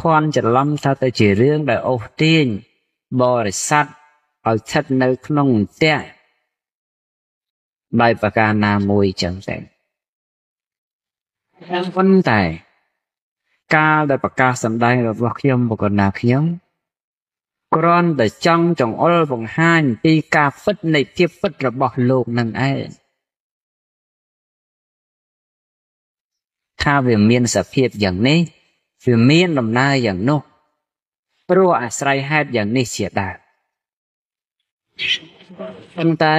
khoan chật lâm sao tới chỉ riêng đại ô tiên bò để sắt ở chất nơi không tệ bài bạc ca na mùi chẳng tệ vấn đề ca đại bạc ca sầm đây là bạc khiêm một con nạc khiêm con để trong trong ol vòng hai đi ca phất này tiếp phất là bỏ lộn năng aiถ้าวิมีนสภาพอย่างนี้วิมีนลำหน้าอย่างโน้เพราะอาศัยเหตุอย่างนี้เสียดายแต่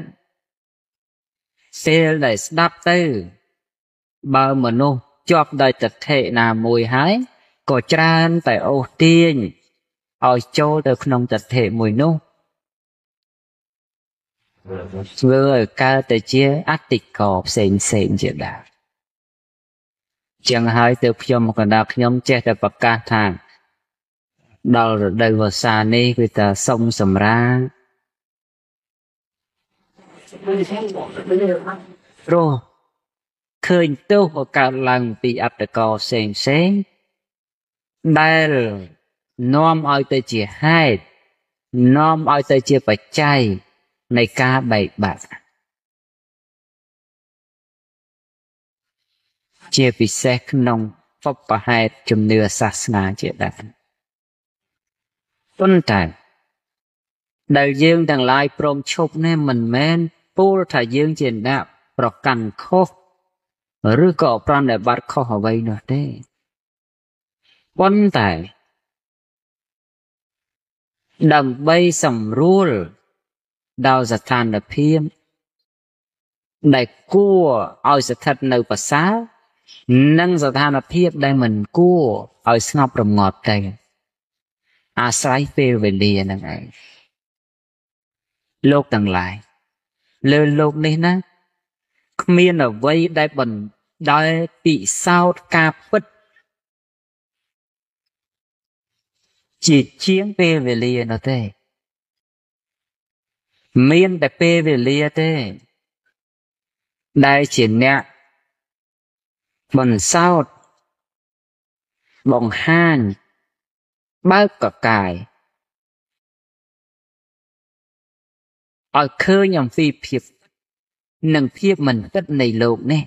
เซลได้สดับตื้อบางมนุษย์จอบได้ตัดเทนามวยหายก็จานแต่โอเตียนเอาโจเด็กน้องตัดเทมวยนู้เมื่อการแต่เชี่ยอัติกอบเซ็งเสียดายchẳng hai từ phim một cái đặc nhóm che tại bậc ca thang đầu rồi đây vào xa này người ta sông sầm ra rồi khơi tiêu của cả làng bị áp được cò sền sén đây là nom ai tới chỉ hai nom ai tới chỉ phải chay này ca bảy bạc chia bị xe nông phúc và hai chùm nửa sát na chia đạn tuân tràn đời dương đang lại prom chụp nên mình men bố thả dương trên đạp rồi cằn khô rồi có pran để bắt khô ở đây nữa thế tuân tràn đầm bay sầm rùa đào giật than đập phim đại cua ao giật thật nơi bờ xá năngสถานภาพได้เหมือนกู้เอาสงบรำงอบใจอาศัยเปรเวลีนั่นเองโลกต่างหลายเลยโลกนี้นะมีนเอาไว้ได้บนได้ปีเศร้ากาปิดจีเชียงเปรเวลีนั่นเองมีนแต่เปรเวลีเต้ได้เฉียนเนี่ยบนเศร้าบ่งห้านบ้ากกกายเอาเคยอย่างฟีเพียบหนึ่งเพียบมันก็ในโลกนี่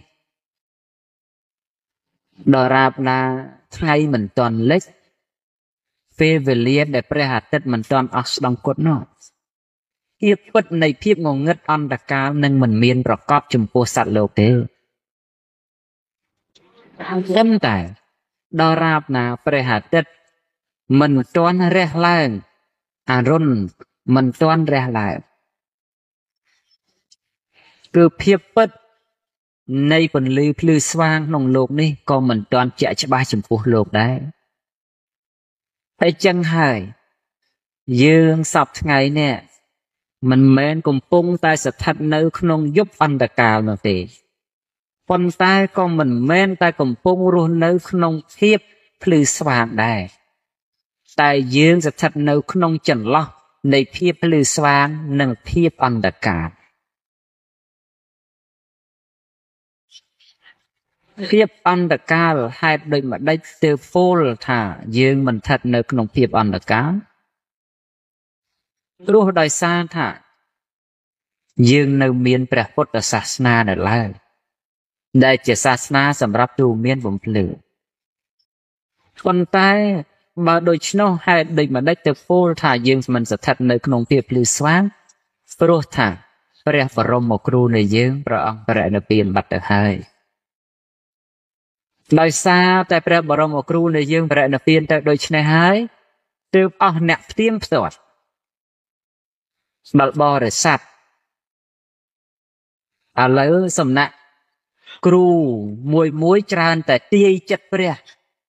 ดอราบลาไงมันตอนเล็กเฟเวเลียได้ประหัตติมันตอนออกดังกดนอกเพียบปิดในเพียบงงเงิดอันตะกาหนึ่งมันเมียนประกอบจุมโพสัตโลกเดียวtâm tài đo rạp nào phải hạt chất mình toán rẽ lại run mình toán rẽ lại cứ phiếp bất nay phần lưu lưu xoang nông lục đi còn mình toán chạy cho ba chấm phút lục đấy phải chân hài dương sọc ngày nè mình men cùng pung tay sẽ thật nơi không giúp ăn đặc cào nào thìคนใต้ก็เหมือนแม่นใต้กำปงรู้ในขนมเทียบพลือสว่างได้แต่ยืนจะทัดในขนมจันล็อกในเพียบพลือสว่างหนึ่งเพียบอันดากาศเพียบอันดากาศให้โดยมาได้เตอโฟลท่ายืนมันทัดในขนมเพียบอันดากาศรู้โดยซาท่ายืนในเมียนพระพุทธศาสนาในไล่ได้เจตศาสนาสำหรับดูเมียนผมเปลือกคนใต้มาโดยชโนให้โดยมาได้เตอโฟลถ่ายยืมมันสถัดในขนมเปียพลือสว่างโปรถ่าพระบรมครูในยืมพระองค์พระนเปียนบัตรให้โดยซาแต่พระบรมครูในยืมพระนเปียนแต่โดยชนะให้เติมเอาเนักเตรียมสวดบัลบอร์สัตอะไรสำนักครูมวยมวยจานแต่ตีจัดเปรี้ย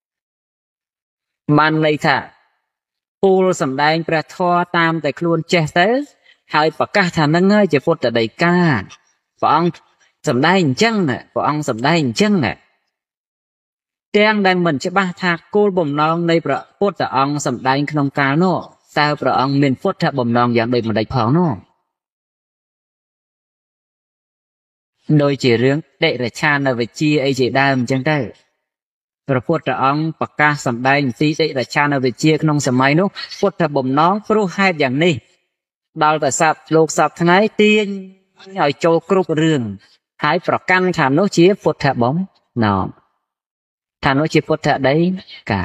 มันเลยค่ะปูสำแดงประทอตามแต่ครูนเจสเตอร์หายปากกาทำนั่งเงยจะพูดแต่ใดก้าฝองสำแดงจังน่ะฝองสำแดงจังน่ะแจ้งได้เหมือนจะบ้าทากกูบ่มนองในประพูดแต่องสำแดงขนมกาโน่แต่ประองเมียนพูดถ้าบ่มนองอย่างใดมันใดพอโน่โดยchỉ riêng đệ là cha là về chia ấy chỉ đam chẳng đây ព្រះពុទ្ធអង្គប្រកាសសម្ដែងទីតិរច្ឆានវិជ្ជាក្នុងសម័យនោះពុទ្ធបំណងព្រោះហេតុយ៉ាងនេះដល់តែសត្វលោកសពថ្ងៃទាញឲ្យចូលគ្រប់រឿងហើយប្រកាន់ថានោះជាពុទ្ធបំណងថានោះជាពុទ្ធដីកា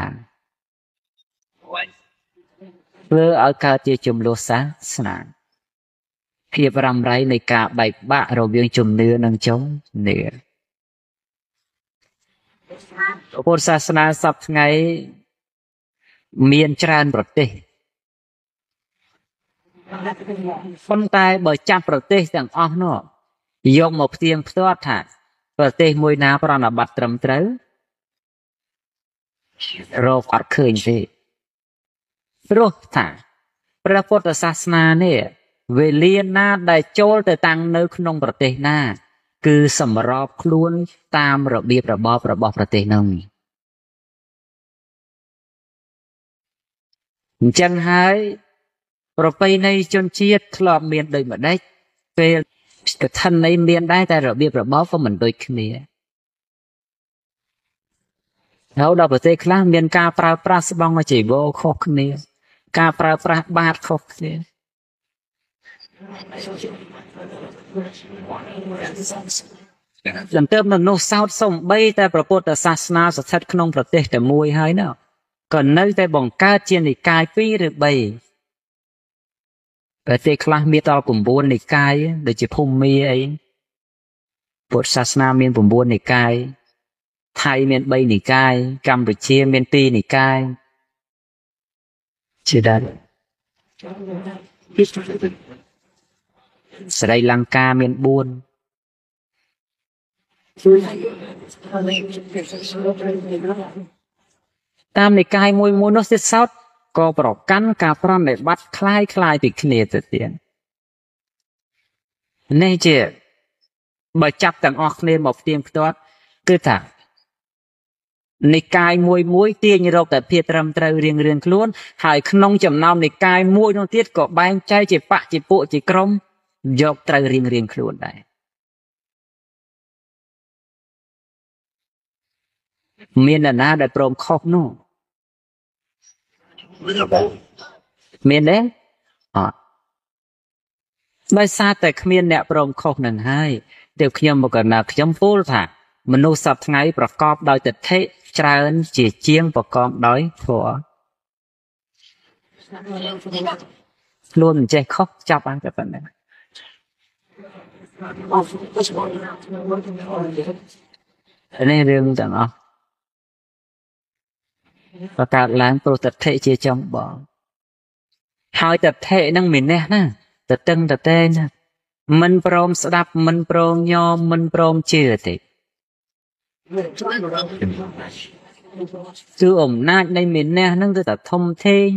ធ្វើឲ្យកើតជាចំនួនសាសនាភាពរ៉ាំរ៉ៃនៃការបែកបាក់រវាងជំនឿនិងជំនឿពុទ្ធសាសនាសពថ្ងៃមានច្រើនប្រទេសប៉ុន្តែបើចាប់ប្រទេសទាំងអស់នោះយកមកផ្ទៀងផ្ទាត់ថាប្រទេសមួយណាប្រណិប័តត្រឹមត្រូវរកអត់ឃើញទេព្រោះថាព្រះពុទ្ធសាសនានេះវេលាណាដែលចូលទៅតាំងនៅក្នុងប្រទេសណាគឺសម្របខ្លួនតាមរបៀបរបបរបស់ប្រទេសនោះអញ្ចឹងហើយប្រពៃណីជនជាតិធ្លាប់មានដូចម្ដេចពេលកឋិននេះមានដែរតែរបៀបរបបក៏មិនដូចគ្នាហើយដល់ប្រទេសខ្លះមានការប្រើប្រាស់ស្បង់ចីវរខុសគ្នាការប្រើប្រាស់បាតខុសគ្នាចំទៅមនុស្សសោតសំបីតែព្រះពុទ្ធសាសនាស្ថិតក្នុងប្រទេសតែមួយហើយណាក៏នៅតែបង្កើតជានិកាយ2ឬ3ប្រទេសខ្លះមានដល់9និកាយដូចជាភូមាអីពុទ្ធសាសនាមាន9និកាយថៃមាន3និកាយកម្ពុជាមាន2និកាយជាដែរស្រីលង្កាមាន4តាមនិកាយមួយនោះទៀតសោតក៏ប្រកាន់ការប្រណិប័តคล้ายពីគ្នាទៅទៀតនេះជាបើចាប់ទាំងអស់គ្នាមកផ្ទៀងផ្ទាត់គឺថានិកាយមួយទាញរកតែភាពត្រឹមត្រូវរៀងខ្លួនហើយក្នុងចំណោមនិកាយមួយនោះទៀតក៏បែងចែកជាបកជាពួកជាក្រុមយកត្រូវរៀងខ្លួនដែរមាននរណាដែលព្រមខុសនោះមានទេអត់ដោយសារតែគ្មានអ្នកព្រមខុសនឹងហើយទើបខ្ញុំមកកណ្ដាលខ្ញុំពោលថាមនុស្សសពថ្ងៃប្រកបដោយទិដ្ឋិច្រើនជាជាងប្រកបដោយធម៌ខ្លួនមិនចេះខុសចាប់បានតែប៉ុណ្ណឹងនេះរឿងទាំងអស់ប្រកើតឡើងព្រោះទិដ្ឋិជាចម្បងហើយទិដ្ឋិនឹងមាននេះណាតតឹងតតែងណាមិនព្រមស្ដាប់មិនព្រមញោមមិនព្រមជឿទេគឺអំណាចនៃមាននេះនឹងគឺតែធំធេង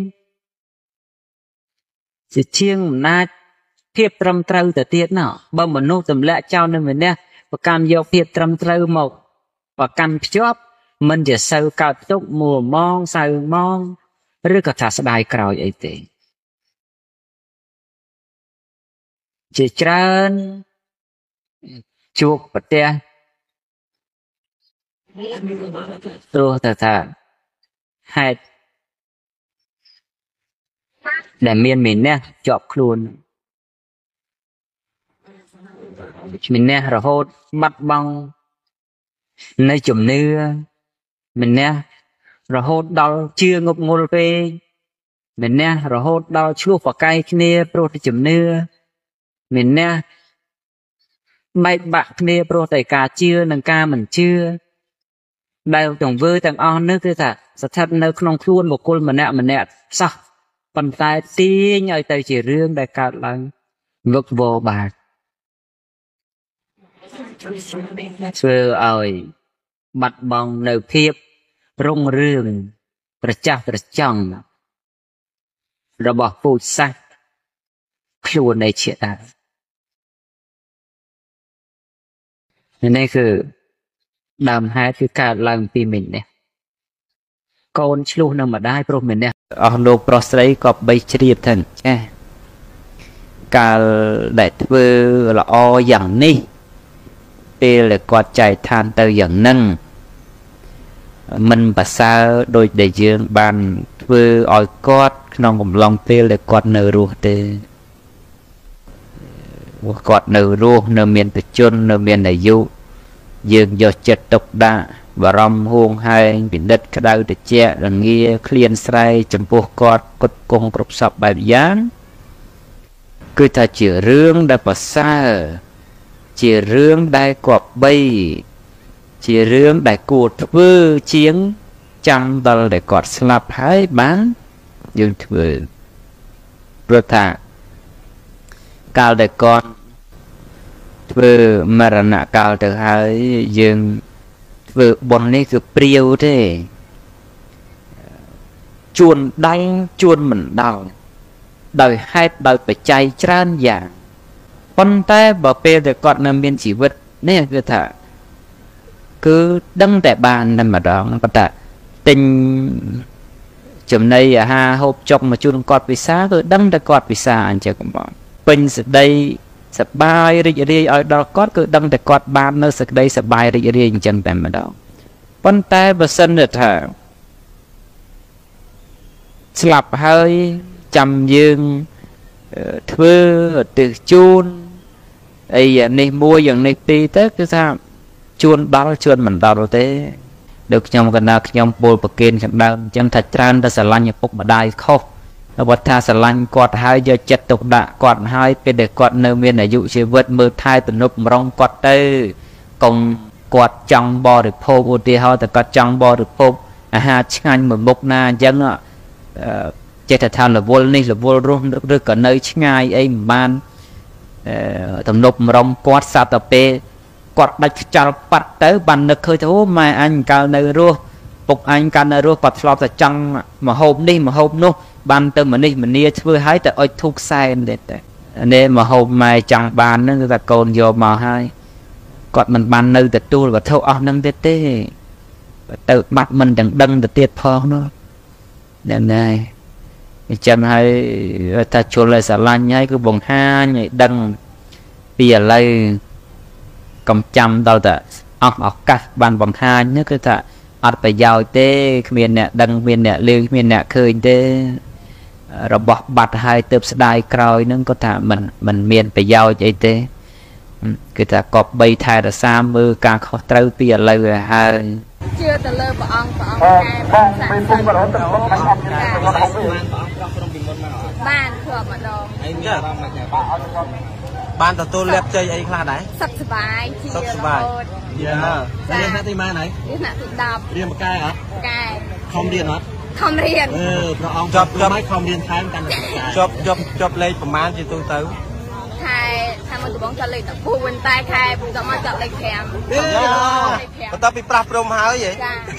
ជាជាងអំណាចភាពត្រឹមត្រូវទៅទៀតណាបើមនុស្សទម្លាក់ចោលនៅមាននេះប្រកាន់យកភាពត្រឹមត្រូវមកប្រកាន់ភ្ជាប់មិនជាសូវកើតទុកមួម៉ងសៅម៉ងឬក៏ថាស្ដាយក្រោយអីទេជាច្រើនជួបប្រទះព្រោះតែថាហេតុដែលមាននេះជាប់ខ្លួនមាននេះរហូតបាត់បង់នៅជំនឿមាននេះរហូតដល់ជឿងប់ងល់ពេកមាននេះរហូតដល់ឆ្លោះប្រកែកគ្នាព្រោះតែជំនឿមាននេះបែកបាក់គ្នាព្រោះតែការជឿនិងការមិនជឿដែលទាំងវើទាំងអស់នេះគឺថាស្ថិតនៅក្នុងខ្លួនបុគ្គលម្នាក់សោះប៉ុន្តែទាញឲ្យទៅជារឿងដែលកើតឡើងវឹកវរបាក់ធ្វើឲ្យបាត់បង់នៅភាពរុងរឿងប្រចាស់ប្រចង់របស់ពូជសាសន៍ខ្លួននៃជាដើមនេះគឺដើមហេតុគឺកើតឡើងពីមិញនេះកូនឆ្លោះនឹងម្ដាយព្រោះមិញនេះអស់លោកប្រុសស្រីក៏បីជ្រាបថាចាកាលដែលធ្វើល្អយ៉ាងនេះពេលដែលគាត់ចែកឋានទៅយ៉ាងហ្នឹង mình bà sao đôi để dương bàn vừa ỏi cót nòng cùng lòng tiêu để cót nở ruột để cót nở ruột nở miền tự chôn nở miền này du dương do chết độc đa và rom huông hai biển đất cái đau để che là nghe clean say chấm buộc cót cốt công cột sập bài gián cứ ta chỉ rương đã bà sao chỉ rương đại cọp bay chỉ rương đại cột vư chiến chẳng đal để cọt slap hai bán dương thừa rồi thà cao để con vừa mà nạ cao từ hai dương vừa bọn này cứ priêu thế chuồn đánh chuồn mình đau đời hai đời phải chạy tràn dạng con tay bảo pe để cọt nằm bên chỉ vật nè cứ thà cứ đăng tại bàn nằm mà đó nó có ta tình chấm này ha hộp trong mà chuồn cọt vì xa cứ đăng tại cọt vì xa anh chưa cũng bảo bình sẽ đây sẽ bay đi ở đó cọt cứ đăng tại cọt bàn nơi sẽ đây sẽ bay đi chân tại mà đó con tay và sân được hả slap hơi chầm dương thưa từ chun ấy này muaอย่างnày ti tết cái sao chuồn đó chuồn mình đào thế được nhom cái nào nhom bồi bậc kên chẳng đau chẳng thật tràn ta sẽ lăn nhập bốc mà đai khóc nó bật tha sẽ lăn quạt hai giờ chặt tục đạ quạt hai bên để quạt nơi miền này dụ chỉ vượt mưa thai từ nộp rong quạt tê cùng quạt trong bò được phô ô tê ho từ quạt trong bò được phô ha chanh một bốc na dân ạ chết thật thà là vô này là vô luôn được cả nơi ngay ấy man tầm nộp rong quạt sa tập pe quạt đặt chào bắt tới bàn được khơi thố mà anh cao nơi rùa phục anh cao nơi rùa quạt lọp là trăng mà hôm đi mà hôm nô bàn từ mà đi mà nia vừa hái tại ôi thuốc sai nên mà hôm mai chẳng bàn nữa là còn vô mà hai quạt mình bàn nơi từ tu và thâu áo nâng tê tê tự bắt mình đằng đăng được tiệt phò nữa nên này chân hay ta chôn lại xà lan nhai cứ bồng ha nhảy đăng bìa lây cầm chăm đâu ta ọc cắt bàn bồng ha nhớ cái ta ọt phải giàu tê miền nè đăng miền nè liêu miền nè khơi tê rồi bỏ bạt hai tớp đai còi nó có thà mình miền phải giàu vậy tê cái ta cọp bay thai là xa mưa càng khó trâu bìa lây rồi hai chưa từ lơ bỏ ông cái bàn sản xuất bàn thừa mà đồ bàn tao tôi lép chơi ấy là đấy sắp bài sắp bài dạ riêng hả thì mai này riêng hả thì đập riêng một cây hả cây không điền hả không điền ông chụp máy không điền tháng căn chụp lên của man thì tôi tới khai tham một tụi bóng cho lên tập bu bên tay khai bu tao mà chọn lên kèm tao bị prap rôm háo vậy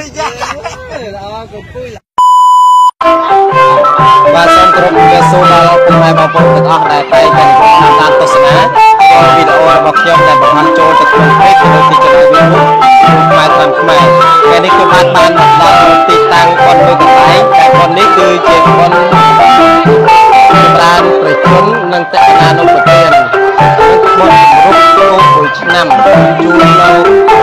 và xong rồi mình số là cùng hai bảo vệ được ở đây tay mình tham gia tổ chức á video bọc nhôm này bọc hành trôi từ cùng hết từ từ trở lại với mai làm mai cái này cứ ban là tịt tăng còn với cái cái con này cứ chỉ con ban phải trốn nâng tại là nông nghiệp tiền một rút cô của năm chu lâu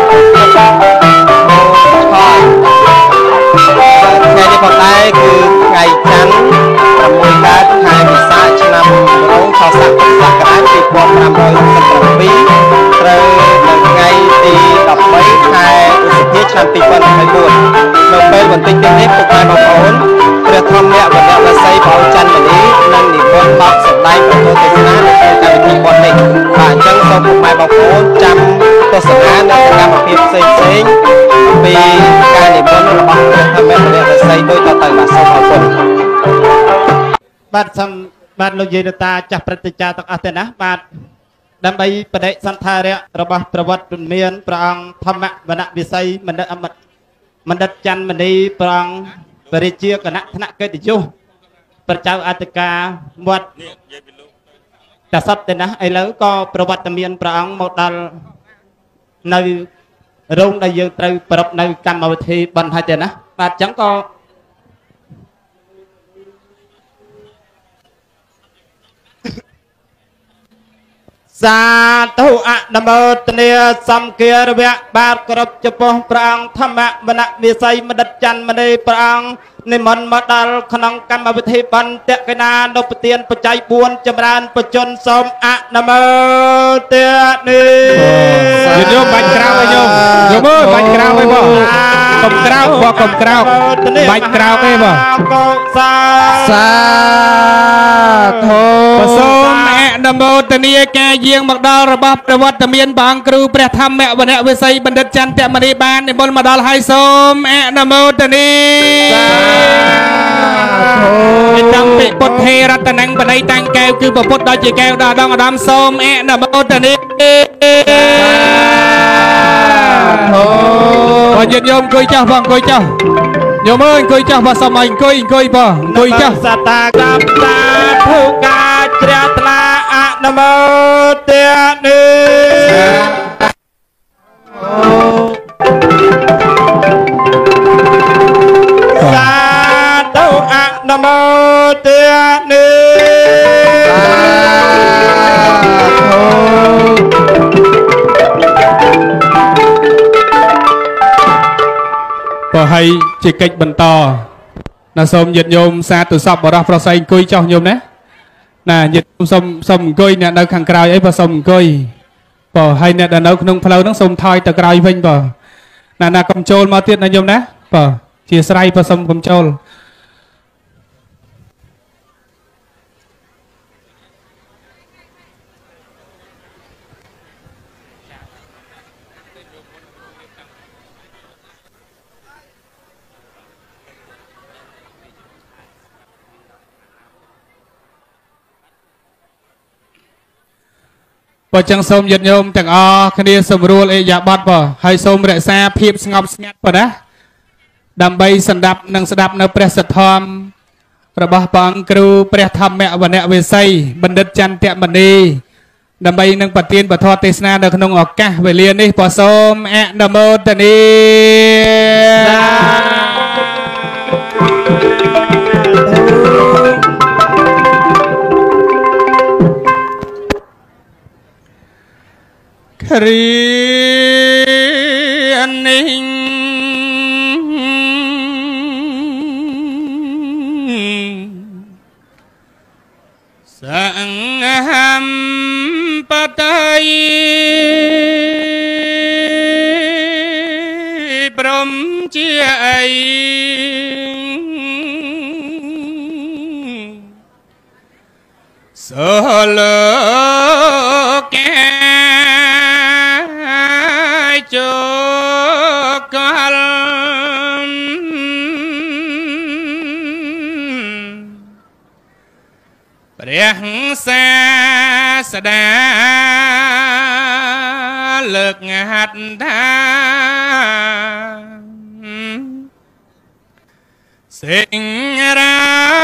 ngày đi còn đây cứ ngày trắng và mùi cá hai bị xa cho năm rốn cho sắc cái thì còn năm rồi mình bí rồi ngày thì đọc mấy hai thiết năm tỷ phần hay buồn đồng bên còn tinh tinh hết tục hai bằng ổn rồi thăm mẹ và mẹ là xây bảo chân mình ý nâng thì con bọc sổ tay của tôi thì ná để cho mình bọn mình và chân sau một mai bằng ổn trăm tôi sổ ná nên sẽ ra một phim xây vì cái này muốn là bằng thăm mẹ và mẹ là xây tôi cho tầng là sau bảo quần bạn lo gì ta chặt bật cha tắc ate ná bạn đam bay bật đấy san thai đấy rồi bà vật miền prang thăm mẹ và nặng bị xây mình đặt chân mình đi prang về chia cái nặng cái gì chú bật chào atk một ta sắp tên á ấy lỡ có vật miền prang một đal nơi rung đây dương từ bật nơi cầm màu thì bận hai tên á bạn chẳng có សាធុអនុមោទនាសំគារវៈបាទគ្រប់ចំពោះព្រះអង្គធម្មវនវិស័យមនិតច័ន្ទមនីព្រះអង្គនិមន្តមកដល់ក្នុងកម្មវិធីបន្ទកណានុពទានបច្ច័យ4ចម្រើនបជនសូមអនុមោទនាញោមបាច់ក្រៅឲ្យញោមញោមអើយបាច់ក្រៅឲ្យបងកុំក្រៅបងកុំក្រៅបាច់ក្រៅទេបងសាធុសូមអនុមោទនាការយាងមកដល់របស់ប្រវត្តិមានព្រះអង្គគ្រូព្រះធម្មវនវិស័យបណ្ឌិតច័ន្ទមនីបាននិមន្តមកដល់ហើយសូមអនុមោទនាតាំងពីពុទ្ធហេរតនំបដីតាំងកែវគឺពុទ្ធដល់ជាកែវដល់ដងឧត្តមសូមអនុមោទនាបងញាតិញោមអង្គុយចុះបងអង្គុយចុះញោមអើយអង្គុយចុះបងសូមឲ្យអង្គុយបងអង្គុយចុះសតាកម្មសាធុការជ្រះថ្លាអនុមោទនាសាធុអនុមោទនាបើហើយជាកិច្ចបន្តណាសូមញាតិញោមសាទរសពបរោះប្រស័យអង្គុយចុះញោមណាញាតិសូមអង្គុយអ្នកនៅខាងក្រោយអីបើសូមអង្គុយបើហើយអ្នកដែលនៅក្នុងផ្លូវហ្នឹងសូមថយទៅក្រោយវិញបើណាកុំចូលមកទៀតណាញោមណាបើជាស្រ័យបើសូមកុំចូលបើចឹងសូមញាតិញោមទាំងអស់គ្នាសម្រួលអេយ៉ាប័តបើហើយសូមរក្សាភាពស្ងប់ស្ងាត់បើណាដើម្បីសម្ដាប់និងស្ដាប់នៅព្រះសទ្ធម្មរបស់ព្រះអង្គគ្រូព្រះធម្មវនវិស័យបណ្ឌិតច័ន្ទមនីដើម្បីនឹងប្រទានពធទេសនានៅក្នុងឱកាសវេលានេះបើសូមអនុមោទនាគ្រានេះសង្ហំបតៃព្រមជាអីសូលោកជកលព្រះសាស្តាលើកហាត់ថាសេងរា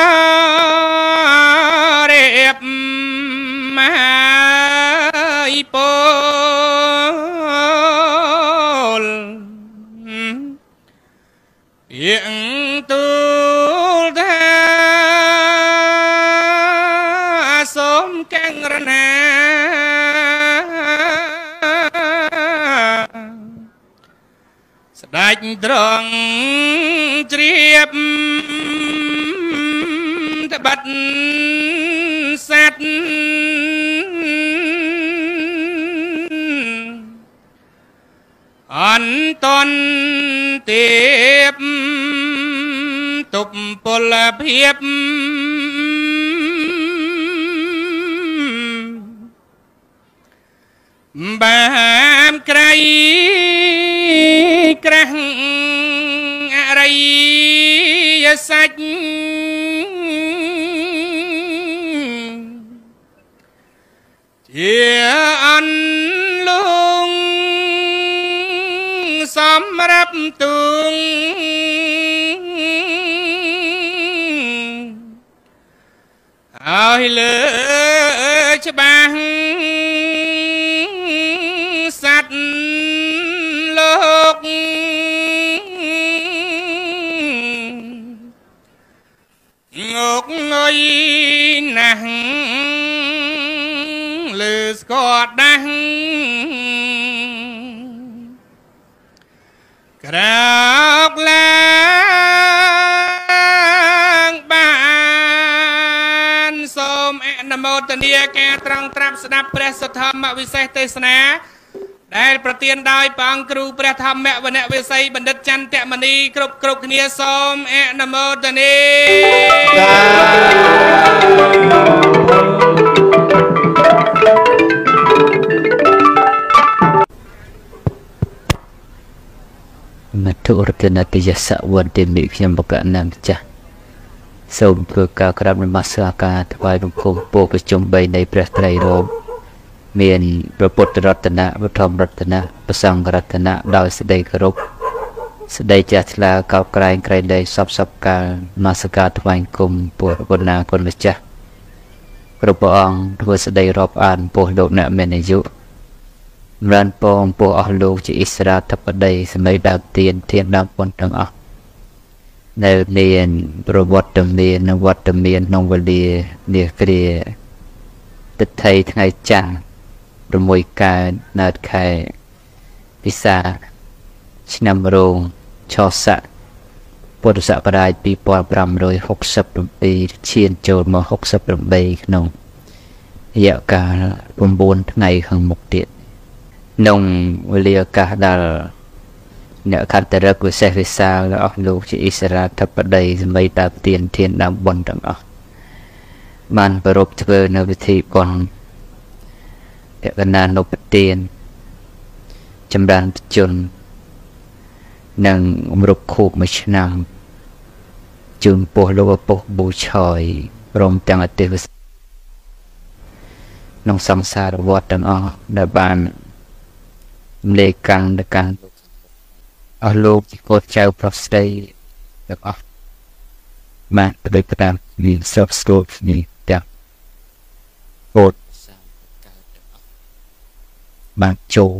រៀបមហាពោយើងទូលថាសូមកាំងរណាស្ដេចត្រង់ជ្រាបត្បិតសัตว์អន្តនទេពទុបពលភាពបានក្រៃក្រាស់អរិយសច្ចជាអន្លងសម្រាប់ទួងឲ្យលើច្បាស់សัตว์លោកងកងុយណាស់លលឺស្គាល់ដាស់ក្រោកឡើងបានសូមអនុមោទនាការត្រង់ត្រាប់ស្ដាប់ព្រះសទ្ធម្មវិសេសទេសនាដែលប្រទានដោយព្រះអង្គគ្រូព្រះធម្មវនវិស័យបណ្ឌិតចន្ទមនីគ្រប់គ្នាសូមអនុមោទនាមតុរតនតយសវន្តិមិខ្ញុំបកណាម្ចាស់សូមធ្វើការក្រាបនមស្ការថ្វាយបង្គំពោប្រជុំ3នៃព្រះត្រៃរតន៍មានព្រះពុទ្ធរតនៈព្រះធម្មរតនៈព្រះសង្ឃរតនៈដោយសេចក្តីគោរពសេចក្តីជ្រះថ្លាកោតក្រែងក្រែងដីសពកាលនមស្ការថ្វាយបង្គំពុទ្ធគុណណាគុណម្ចាស់គ្រប់ព្រះអង្គធ្វើសេចក្តីរាប់អានពោះលោកអ្នកមានអាយុរានពងពោះអស់លោកជាអិសរាធិបតីសម្ដីដើមទានធានដើមពុនទាំងអស់នៅមានប្រវត្តិមាននិងវត្តមានក្នុងវេលានាគ្រាទិដ្ឋិថ្ងៃច័ន្ទ6កើតនៅខែពិសាឆ្នាំរោងឆស័កពុទ្ធសករាជ2567ឈានចូលមក68ក្នុងរយៈកាល9ថ្ងៃខាងមុខទៀតក្នុងវេលាឱកាសដែលអ្នកខន្តរិកវិសេសវិសាលអស់លោកជាអិសរាធិបតីសម្ដីដើមទានធានដើមបុណ្យទាំងអស់បានប្រពធ្វើនៅពិធីបុណ្យកណ្ដាលនុបទានចម្រើនបជននិងអមរប់ខូបមួយឆ្នាំជូនពោះលោកឪពុកប៊ូឆយព្រមទាំងអតិវក្នុងសង្សារវត្តទាំងអស់ដែលបានលេខកាន់ដល់កាន់អស់លោកជាកូនចៅប្រុសស្រីទាំងអស់បានប្រតិបត្តិមានសពស្គប់នេះទាំងកូនបានចូល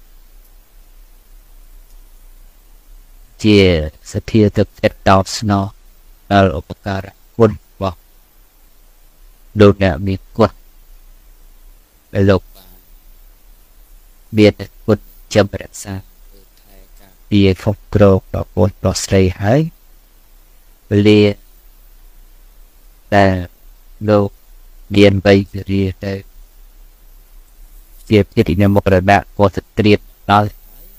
ជាសភាទឹកចិត្តតបស្នងដល់ឧបការៈគុណរបស់លោកអ្នកមានគុណដែលលោកមានគុណចំរក្សាថែការពារគ្រប់គ្រងដល់កូនប្រុសស្រីហើយវេលាដែលលោកមានវ័យរាទៅជាពិធីនៅមុខរដាក់ក៏ស្ត្រៀតដល់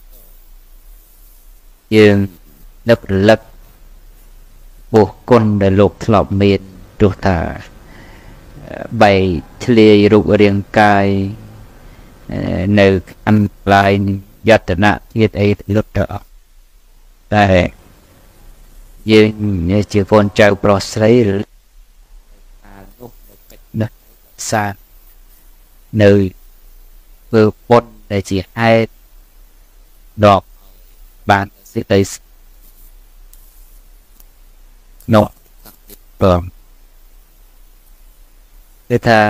យើងនឹករលឹកបុគ្គលដែលលោកធ្លាប់មានទោះថាបីធ្លាយរូបរាងកាយនៅអន្លាយយតនៈទៀតអីលុតទៅអស់តែយើងជាកូនចៅប្រុសស្រីឬអានោះនៅសានៅធ្វើពុតដែលជាហេតុដកបានសេចក្តីនោះព្រមគឺថា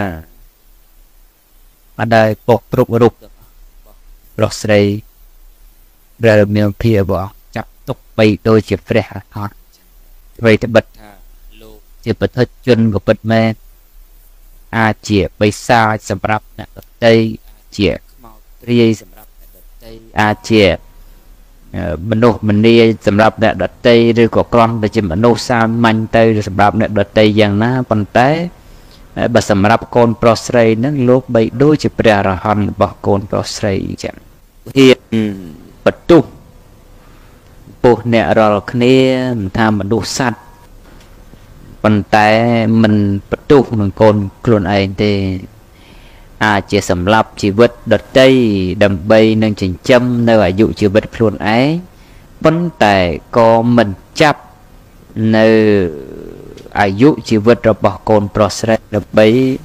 បានได้ពុកគ្រប់រូបប្រុសស្រីដែលមានភាពរបស់ចាប់ទុកបីដូចជាព្រះអរហន្តអ្វីត្បិតថាលោកជាបុត្រជនក៏ពិតមែនអាចជាបិសាចសម្រាប់អ្នកដទៃអាចជាខ្មោចព្រាយសម្រាប់អ្នកដទៃអាចជាមនុស្សម្នាសម្រាប់អ្នកដទៃឬក៏គ្រាន់តែជាមនុស្សសាមញ្ញទៅសម្រាប់អ្នកដទៃយ៉ាងណាប៉ុន្តែបើសម្រាប់កូនប្រុសស្រីហ្នឹងលោកបីដូចជាព្រះអរហន្តរបស់កូនប្រុសស្រីអញ្ចឹងហ៊ានបន្ទុះពោះអ្នករាល់គ្នាមិនថាមនុស្សសត្វប៉ុន្តែមិនបន្ទុះនឹងកូនខ្លួនឯងទេអាចជាសម្លាប់ជីវិតដតីដើម្បីនឹងចិញ្ចឹមនៅអាយុជីវិតខ្លួនឯងប៉ុន្តែក៏មិនចាប់នៅអាយុជីវិតរបស់កូនប្រុសស្រីដើម្បី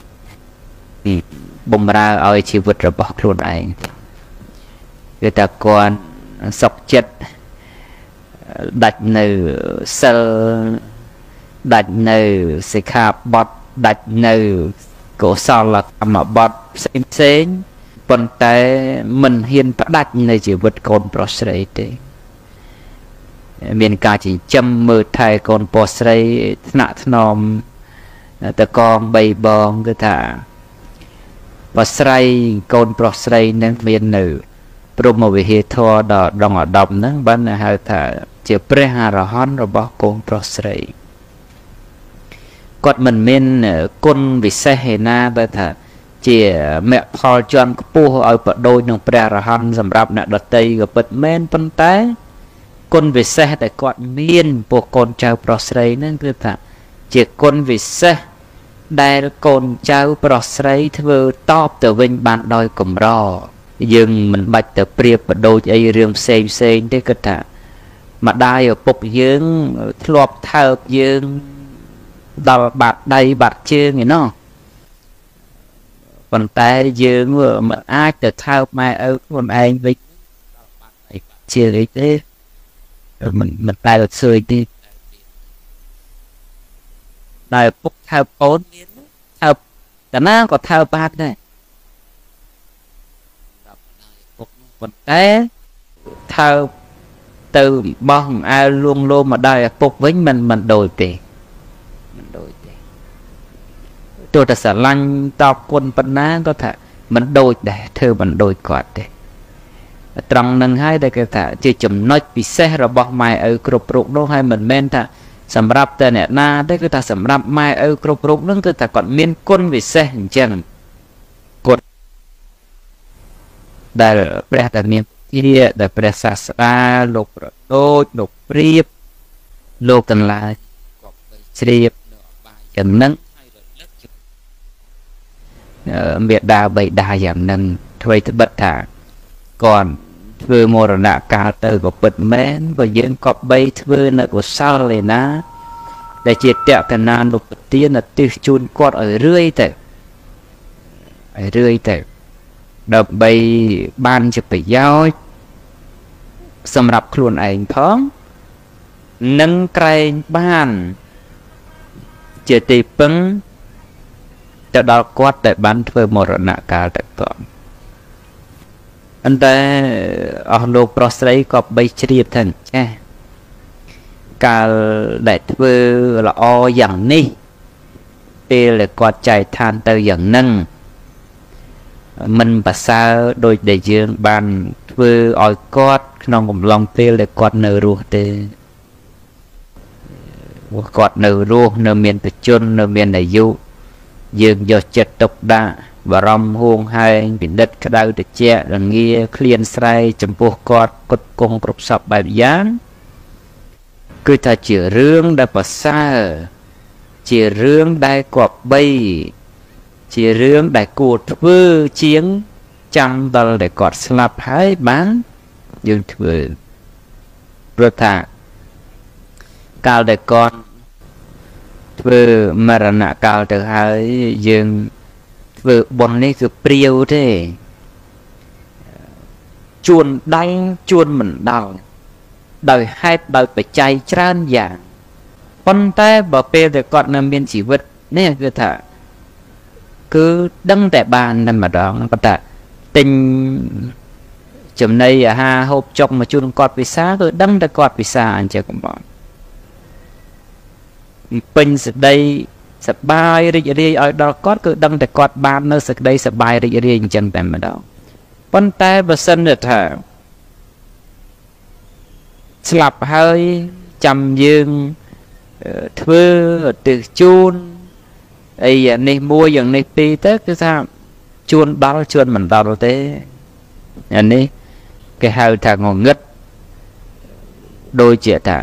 បំរើឲ្យជីវិតរបស់ខ្លួនឯងគឺថាគាត់សុខចិត្តដាច់នៅសិលដាច់នៅសិក្ខាបទដាច់នៅកុសលកម្មបទផ្សេងប៉ុន្តែមិនហ៊ានផ្ដាច់នៅជីវិតកូនប្រុសស្រីទេមានការចិញ្ចឹមមើលថែកូនប្រុសស្រីថ្នាក់ថ្នមតកង3បងគឺថាបើស្រីកូនប្រុសស្រីនឹងមាននៅព្រមវិហារធម៌ដល់ដងឧត្តមហ្នឹងបានហៅថាជាព្រះអរហន្តរបស់កូនប្រុសស្រីគាត់មិនមានគុណវិសេសឯណាដែលថាជាមគ្គផលជាន់ខ្ពស់ឲ្យបដូចនឹងព្រះអរហន្តសម្រាប់អ្នកដតីក៏ពិតមែនប៉ុន្តែគុណវិសេសដែលគាត់មានពួកកូនចៅប្រុសស្រីហ្នឹងគឺថាជាគុណវិសេសដែលកូនចៅប្រុសស្រីធ្វើតបទៅវិញបានដោយកម្រយើងមិនបាច់ទៅប្រៀបបដូចអីរឿងផ្សេងទេគឺថាម្ដាយឪពុកយើងធ្លាប់ថើបយើងដល់បាត់ដៃបាត់ជើងឯណោះប៉ុន្តែយើងមិនអាចទៅថើបម៉ែឪខ្លួនឯងវិញដល់បាត់ដៃបាត់ជើងអីទេមិនតែទៅសើចទេដែលឪពុកថើបកូនមានថើបតាណាក៏ថើបបាត់ដែរប៉ុន្តែថើបទៅបោះអើលួងលោមម្ដាយឪពុកវិញមិនដូចទេមិនដូចទេទោះតែស្រឡាញ់តបគុណប៉ុណ្ណាក៏ថាមិនដូចដែរធ្វើមិនដូចគាត់ទេត្រង់នឹងហើយដែលគេថាជាចំណុចពិសេសរបស់ម៉ែឪគ្រប់រូបនោះហើយមិនមែនថាសម្រាប់តែអ្នកណាទេគឺថាសម្រាប់ម៉ែឪគ្រប់រូបនឹងគឺថាគាត់មានគុណវិសេសអញ្ចឹងគាត់ដែលព្រះតាមានជាដែលព្រះសាស្តាលោកប្រដូចលោកព្រាបលោកទាំងឡាយគាត់ជ្រាបនៅអបាយចំណឹងហើយរលឹកមេដាបៃតាយ៉ាងនឹងអ្វីត្បិតថាគាត់ធ្វើមរណកាលទៅក៏ពិតមែនបើយើងក៏បីធ្វើនៅកុសលឯណាដែលជាតកណានុពទានទិសជូនគាត់ឲ្យរឿយទៅដើម្បីបានជាប្រយោជន៍សម្រាប់ខ្លួនឯងផងនិងក្រែងបានជាទីពឹងទៅដល់គាត់ដែលបានធ្វើមរណកាលទៅផងអន្តែអស់លោកប្រុសស្រីក៏បីជ្រាបថាចាស់កាលដែលធ្វើល្អយ៉ាងនេះពេលដែលគាត់ចែកឋានទៅយ៉ាងហ្នឹងមិនប្រសើរដូចដែលយើងបានធ្វើឲ្យគាត់ក្នុងកំឡុងពេលដែលគាត់នៅរស់ទេគាត់នៅរស់នៅមានបច្ចុប្បន្ននៅមានអាយុយើងយកចិត្តទុកដាក់បារម្ភហួងហែងពិនិត្យក្តៅត្រជាក់រងាឃ្លានស្រែចំពោះគាត់គត់គង់គ្រប់សពបែបយ៉ាងគឺថាជារឿងដែលប្រសើរជារឿងដែលគប្បីជារឿងដែលគួរធ្វើជាងចាំដល់តែគាត់ស្លាប់ហើយបានយើងធ្វើព្រោះថាកាលដែលគាត់ធ្វើមរណកាលទៅហើយយើងធ្វើបុណ្យនេះគឺព្រាវទេជួនដៃជួនមិនដល់ដោយហេតុដោយបច្ច័យច្រើនយ៉ាងប៉ុន្តែបើពេលដែលគាត់នៅមានជីវិតនេះគឺថាគឺដឹងតែបានតែម្ដងគាត់ថាទិញចំណីអាហារហូបចុកមកជូនគាត់ពិសាគឺដឹងតែគាត់ពិសាអញ្ចឹងកំបងពេញសេចក្តីសប្បាយរីករាយឲ្យដល់គាត់គឺដឹងតែគាត់បាននៅសេចក្តីសប្បាយរីករាយអញ្ចឹងតែម្ដងប៉ុន្តែបើសិនថាស្លាប់ហើយចាំយើងធ្វើទិសជូនអីយ៉ាងនេះមួយយ៉ាងនេះពីរទៅគឺថាជួនដល់ជួនមិនដល់ទេអានេះគេហៅថាងងឹតដូចជាថា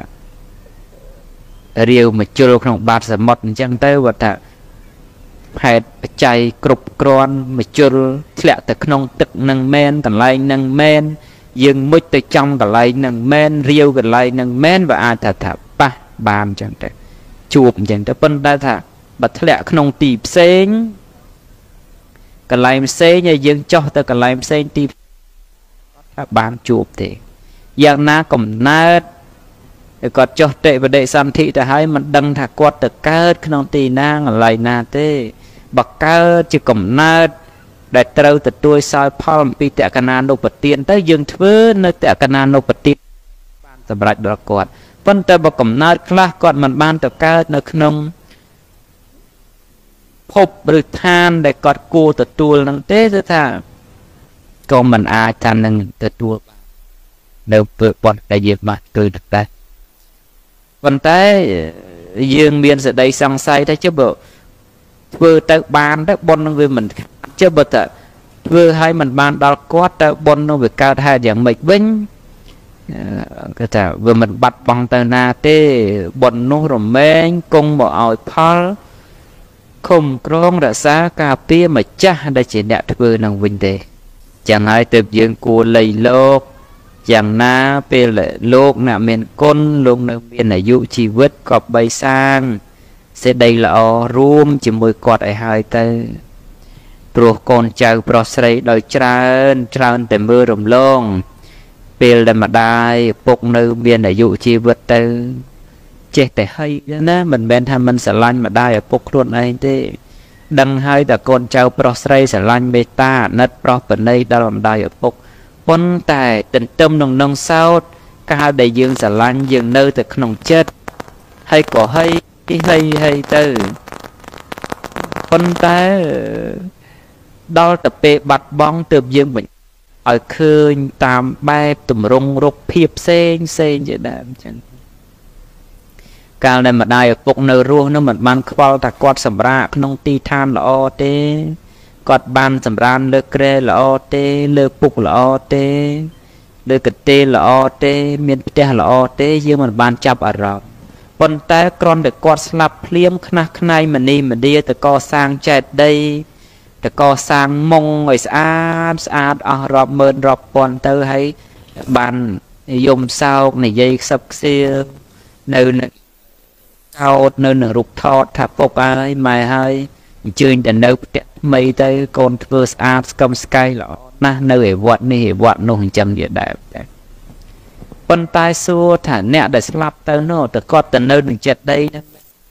រាវមកជុលក្នុងបាតសមុទ្រអញ្ចឹងទៅគាត់ថាហេតុបច្ច័យគ្រប់គ្រាន់មកជុលធ្លាក់ទៅក្នុងទឹកនឹងមែនកន្លែងនឹងមែនយើងមុជទៅចំកន្លែងនឹងមែនរាវកន្លែងនឹងមែនវាអាចថាប៉ះបានអញ្ចឹងទៅជួបអញ្ចឹងទៅប៉ុន្តែថាបើធ្លាក់ក្នុងទីផ្សេងកន្លែងផ្សេងហើយយើងចោះទៅកន្លែងផ្សេងទីថាបានជួបទេយ៉ាងណាកំណើតគាត់ចុះតិបដិសន្ធិទៅហើយមិនដឹងថាគាត់ទៅកើតក្នុងទីណាកន្លែងណាទេបើកើតជាកំណើតដែលត្រូវទទួលសោយផលអំពីតក្កណានុបទានទៅយើងធ្វើនៅតក្កណានុបទានបានសម្រេចដល់គាត់ប៉ុន្តែបើកំណើតខ្លះគាត់មិនបានទៅកើតនៅក្នុងភពឬឋានដែលគាត់គួរទទួលនឹងទេគឺថាក៏មិនអាចថានឹងទទួលនៅពេលបត់ដែលយើងបានធ្វើតែប៉ុន្តែយើងមានសេចក្តីសង្ស័យថាចុះបើធ្វើទៅបានទៅបុណ្យនឹងវាមិនចុះបើតើធ្វើឲ្យមិនបានដល់គាត់តើបុណ្យនឹងវាកើតហេតុយ៉ាងម៉េចវិញគឺថាវាមិនបាត់បង់ទៅណាទេបុណ្យនោះរមែងគង់មកឲ្យផលគុំក្រងរក្សាការពារម្ចាស់ដែលជាអ្នកធ្វើនឹងវិញទេចឹងហើយទើបយើងគួរលៃលោកយ៉ាងណាពេលលោកអ្នកមានគុណលោកនៅមានអាយុជីវិតក៏បីសាងសេចក្តីល្អរួមជាមួយគាត់ឲ្យហើយទៅព្រោះកូនចៅប្រុសស្រីដោយច្រើនតែមើលរំលងពេលដែលម្ដាយពុកនៅមានអាយុជីវិតទៅចេះតែហីណាមិនមែនថាមិនស្រឡាញ់ម្ដាយឪពុកខ្លួនឯងទេដឹងហើយតែកូនចៅប្រុសស្រីស្រឡាញ់មេត្តាអាណិតប្រោះប្រណីដល់ម្ដាយឪពុកប៉ុន្តែទន្ទឹមនឹងសោតកាលដែលយើងស្រឡាញ់យើងនៅតែក្នុងចិត្តហើយក៏ហីទៅប៉ុន្តែដល់ទៅពេលបាត់បង់ទើបយើងឲ្យឃើញតាមបែបទម្រង់រូបភាពផ្សេងជាដើមចឹងកាលដែលម្ដាយឪពុកនៅរស់នោះមិនបានខ្វល់ថាគាត់សម្រាកក្នុងទីឋានល្អទេគាត់បានសម្រានលើក្រែល្អទេលើពុកល្អទេលើកន្ទេលល្អទេមានផ្ទះល្អទេយើងមិនបានចាប់អារម្មណ៍ប៉ុន្តែគ្រាន់តែគាត់ស្លាប់ភ្លាមខ្នះខ្នែងមនីមនីទៅកសាងចេតិយទៅកសាងមុងឲ្យស្អាតអស់រាប់ម៉ឺនរាប់ពាន់ទៅហើយបានយំសោកនិយាយខ្សឹបខ្សៀវនៅកោតនៅនឹងរូបថតថាពុកហើយម៉ែហើយអញ្ជើញទៅនៅផ្ទះថ្មីទៅកូនធ្វើស្អាតស្កឹមស្កៃល្អណាស់នៅឯវត្តនេះឯវត្តនោះអញ្ចឹងវាដែរប៉ុន្តែសួរថាអ្នកដែលស្លាប់ទៅនោះតើគាត់ទៅនៅនឹងចិត្តដីហ្នឹង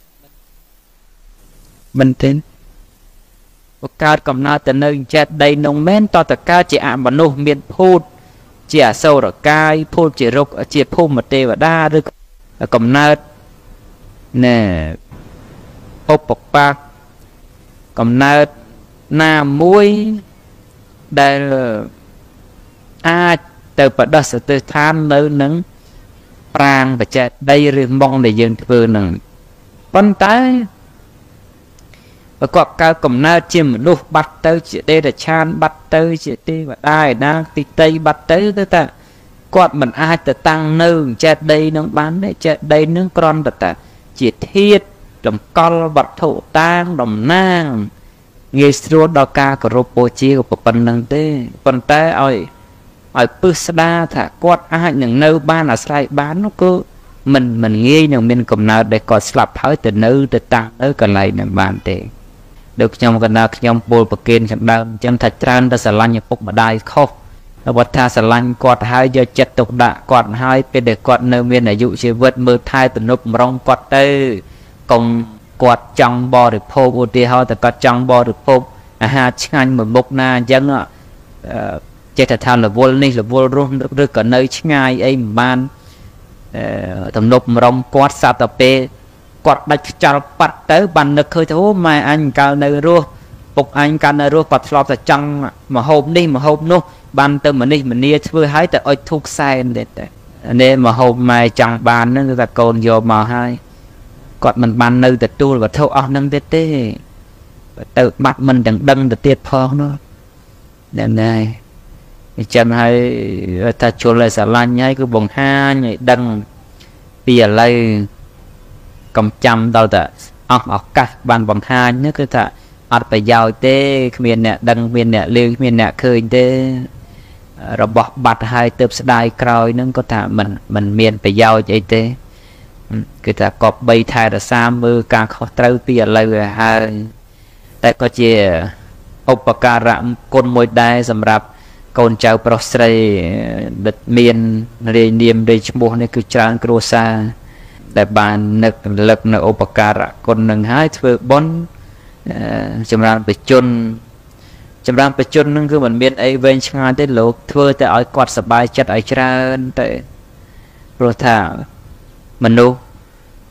មិនទេបើកើតកំណើតទៅនៅចិត្តដីនោះមែនតើកើតជាអមនុស្សមានភូតជាអសូរកាយភូតជារុក្ខជាភូមិទេវតាឬកំណើតណែឧបបាកកំណើតណាមួយដែលអាចទៅបដិសទិដ្ឋាននៅនឹងប្រាងបច្ចេកដីឬមុងដែលយើងធ្វើនឹងប៉ុន្តែបើគាត់កើតកំណើតជាមនុស្សបាត់ទៅជាទេរឆានបាត់ទៅជាទេវតាឯណាទីតីបាត់ទៅគឺថាគាត់មិនអាចទៅតាំងនៅចេតិយនឹងបានទេចេតិយនឹងគ្រាន់តែជាធាតុតម្កល់វត្ថុតាងតំណាងងាយស្រួលដល់ការគោរពបូជាក៏ប៉ុណ្្នឹងទេប៉ុន្តែឲ្យពឹសស្ដាថាគាត់អាចនឹងនៅបានអាស្រ័យបាននោះគឺមិនងាយនឹងមានកំណើតដែលគាត់ស្លាប់ហើយទៅនៅទៅតាំងនៅកន្លែងនឹងបានទេដូចខ្ញុំកណ្ដាលខ្ញុំពលប្រគិនចំដើមអញ្ចឹងថាច្រើនតែស្រឡាញ់ឪពុកម្ដាយខុសបើថាស្រឡាញ់គាត់ហើយយកចិត្តទុកដាក់គាត់ហើយពេលដែលគាត់នៅមានអាយុជីវិតមើលថែទំនុកបំរុងគាត់ទៅកុំគាត់ចង់បរិភោគឧទាហរណ៍តែគាត់ចង់បរិភោគអាហារឆ្ងាញ់មួយមុខណាអញ្ចឹងចេះតែថារវល់នេះរវល់រស់ឬក៏នៅឆ្ងាយអីមិនបានទំនុកបំរុងគាត់សត្វតែពេលគាត់ដាច់ខ្យល់ប៉ាត់ទៅបាននឹកឃើញថាអូម៉ែអញកាលនៅរស់ពុកអញកាលនៅរស់គាត់ធ្លាប់តែចង់មហូបនេះមហូបនោះបានទៅមនេះមនីធ្វើឲ្យតែអុជធូបខ្សែនទេនេះមហូបម៉ែចង់បានហ្នឹងគឺថាកូនយកមកហើយគាត់មិនបាននៅទទួលវត្ថុអស់ហ្នឹងទេទៅបាត់មិនទាំងដឹងទៅទៀតផងនោះណែអញ្ចឹងហើយថាជលឲ្យស្រឡាញ់ហើយគឺបង្ហាញឲ្យដឹងពីឥឡូវកំចាំដល់តែអស់ឱកាសបានបង្ហាញនោះគឺថាអត់ប្រយោជន៍ទេគ្មានអ្នកដឹងគ្មានអ្នកលឺគ្មានអ្នកឃើញទេរបស់បាត់ហើយទៅស្ដាយក្រោយហ្នឹងក៏ថាមិនមានប្រយោជន៍អីទេគឺថាកប់បីថែរក្សាមើលការខុសត្រូវពីឥឡូវហើយតែក៏ជាឧបការៈគុណមួយដែរសម្រាប់កូនចៅប្រុសស្រីដែលមានរាយនាមរាយឈ្មោះនេះគឺច្រើនគ្រួសារដែលបាននឹករលឹកនៅឧបការៈគុណនឹងហើយធ្វើបុណ្យចម្រើនបជននឹងគឺមិនមានអីវែងឆ្ងាយទេលោកធ្វើតែឲ្យគាត់សប្បាយចិត្តឲ្យច្រើនទៅព្រោះថាមនុស្ស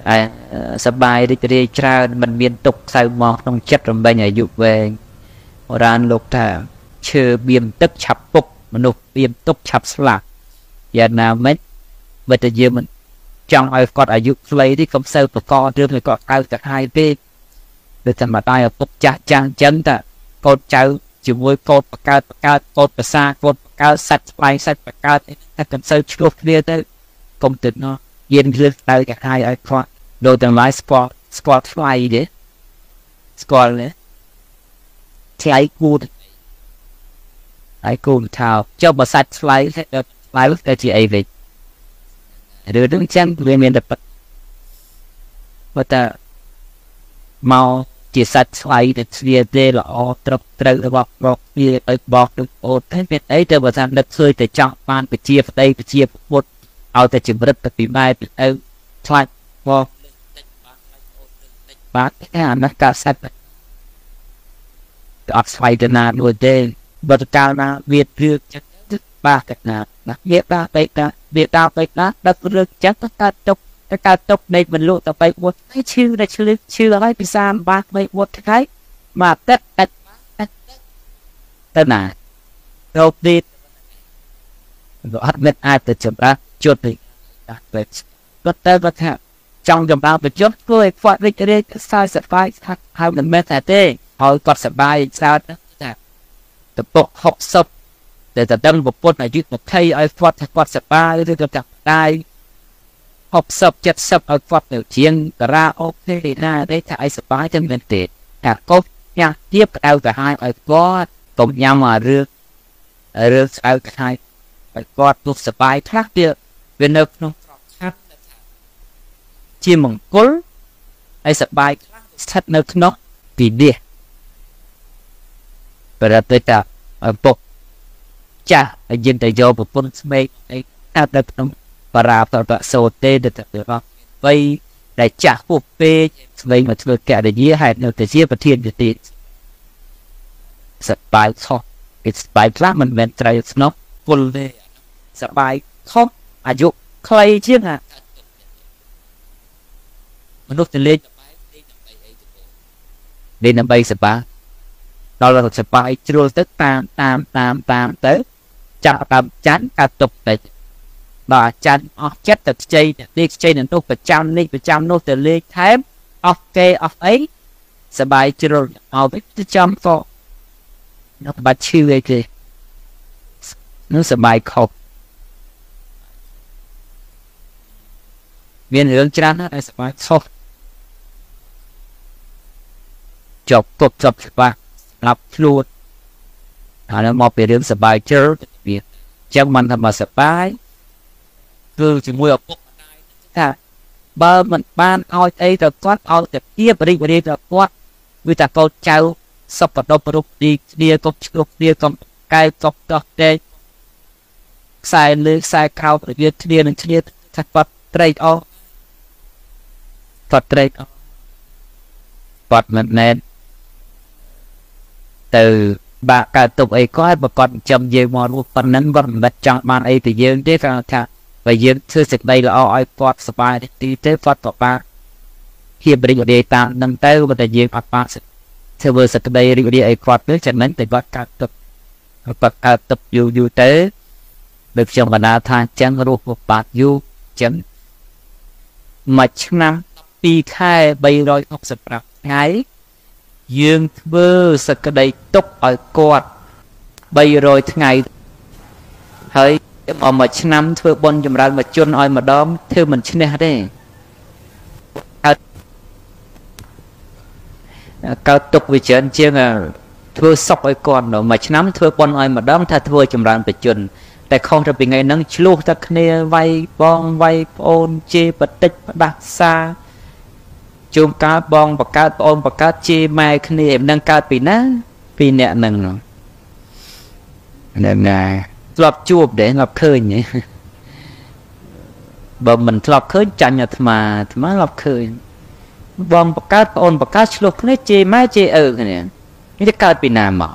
សបាយរីករាយច្រើនមិនមានទុកសៅមកក្នុងចិត្តរំលែងអាយុវែងបុរាណលោកថាឈើបៀមទឹកឆាប់ពុកមនុស្សបៀមទុកឆាប់ស្លាប់យ៉ាងណាមិញបើតែយើងមិនចង់ឲ្យគាត់អាយុខ្លីទេកុំសូវបកករឿងឲ្យគាត់កៅទៅហើយទេដូចតែម្ដាយឪពុកចាស់អញ្ចឹងតើកូនចៅជាមួយកូនបកើតកូនប្រសាកូនបកើតសាច់ស្បែកសាច់បកើតតែកុំសូវឆ្លោះគ្នាទៅកុំទៅនោះយានគ្រឿងទៅកាហើយឲ្យគាត់ដូចទាំងឡាយស្គាល់ថ្លៃទេស្គាល់ទេថ្លៃគូហើយគូថាចុះបើសាច់ថ្លៃទៅជាអីវិញរឿងចឹងវាមានតែបើតែមកជាសាច់ថ្លៃទៅស្វាទេល្អត្រូវរបស់វាឲ្យបោកដូចអូតតែមានអីទៅបើថានឹកឃើញតែចង់បានពជាប្តីពជាពុទ្ធឲ្យតែជំរិតទៅពីម៉ែពីឪខ្លាចមកបាទអានេះកាសាច់អត់ស្វ័យទៅណាដូចទេបើតកាលណាវារឿងចឹងបាទតែណាវាដាក់បេកណាវាដាក់បេកណាដឹករឿងចឹងទៅកើតទុកដេកមិនលក់ទៅបែកវត្តហើយឈឺហើយពិសាបាទបែកវត្តថ្ងៃមកទឹកទៅណារោគទីអត់មានអាចទៅចម្រាស់ជត់ទេគាត់ទៅគាត់ថាចង់ចម្រើនប្រយុទ្ធធ្វើឲ្យគាត់រីករាយសើចសប្បាយថាហើយមិនមែនតែទេហើយគាត់សប្បាយសើចថាតពុក60តែតឹងប្រពន្ធអាយុ20ឲ្យគាត់ថាគាត់សប្បាយឬក៏ចាប់ដៃ60 70ឲ្យគាត់ទៅជាងការ៉ាអូខេណាទេថាឲ្យសប្បាយទៅមែនទេថាកូនញ៉ាំទៀបក្តៅទៅហើយឲ្យគាត់កុំញ៉ាំអារឿងស្អៅទៅហើយឲ្យគាត់ទុកសប្បាយខ្លះទៀតវានៅក្នុងក្របខ័ណ្ឌជាមង្គលហើយសប្បាយខ្លះស្ថិតនៅក្នុងពីនេះប្រតិទិឪពុកចាស់ហើយយើងតែយកប្រពន្ធស្មេកឯថាទៅក្នុងបារាបតសោទេទៅរបស់វ័យដែលចាស់ពុះពេកស្វែងមកធ្វើករិយាហេតុនៅតែជាប្រធានទៀតសបាយខុសគេសបាយខ្លះមិនមែនត្រូវស្នប់ពលទេសបាយខុសអាយុខ្លីជាងមនុស្សទៅលេងដើម្បីសបាយដល់រត់សបាយជ្រុលទៅតាមទៅចាប់តាមចាន់កាត់ទុកទៅដល់អាចារ្យអស់ចិត្តទៅខ្ចីនឹងនោះប្រចាំនេះប្រចាំនោះទៅលេខថែមអស់គេអស់អីសបាយជ្រុលមកវិញទៅចាំក៏នោះបាត់ឈឺអីគេនោះសបាយខុសមានរឿងច្រើនណាស់ដែលសបាយខុសចប់ច្បាស់ស្លាប់ខ្លួនហើយមកពីរឿងសបាយជ្រុលវាចឹងមិនថាមកសបាយគឺជាមួយឪពុកម្ដាយថាបើមិនបានឲ្យអីទៅគាត់ឲ្យតែទៀបរីករាយទៅគាត់វាតែកូនចៅសពដប់រូបទីគ្នាកុំឆ្លុះគ្នាកុំកែកុំដោះតែខ្សែលើខ្សែក្រោមរបៀបគ្នានឹងគ្នាថាគាត់ត្រេកអរគាត់មិនមែនទៅបាក់កើតទុកអីគាត់បើគាត់ចាំយើងមករួចប៉ុណ្ណឹងគាត់មិនបាច់ចង់បានអីពីយើងទេគាត់ថាបើយើងធ្វើសេចក្តីល្អឲ្យគាត់សប្បាយទីទេគាត់ក៏បានភាពរីករាយតាមនឹងទៅបើតែយើងអត់បានធ្វើសេចក្តីរីករាយឲ្យគាត់ទៅចំណេញតែគាត់កើតទុកយូរទៅដូចខ្ញុំបណ្ដាថាចឹងរស់បាត់យូរចឹងមួយឆ្នាំ2ខែ365ថ្ងៃយើងធ្វើសេចក្តីទុកឲ្យគាត់300ថ្ងៃហើយមួយឆ្នាំធ្វើបុណ្យចម្រើនមកជន់ឲ្យម្ដងធ្វើមិនឈ្នះទេកើតទុកវាច្រើនជាងធ្វើសុខឲ្យគាត់មួយឆ្នាំធ្វើបុណ្យឲ្យម្ដងថាធ្វើចម្រើនបជនតែខុសទៅពីថ្ងៃហ្នឹងឆ្លោះតែគ្នាវាយបងវាយប្អូនជេរបតិចផ្ដាសាជុំកើតបងបកើតប្អូនបកើតជេរម៉ែគ្នាមិនដឹងកើតពីណាពីអ្នកហ្នឹងណាធ្លាប់ជួបដែរធ្លាប់ឃើញបើមិនធ្លាប់ឃើញចាញ់អាត្មាធ្លាប់ឃើញបងបកើតប្អូនបកើតឆ្លោះគ្នាជេរម៉ែជេរឪគ្នានេះកើតពីណាមក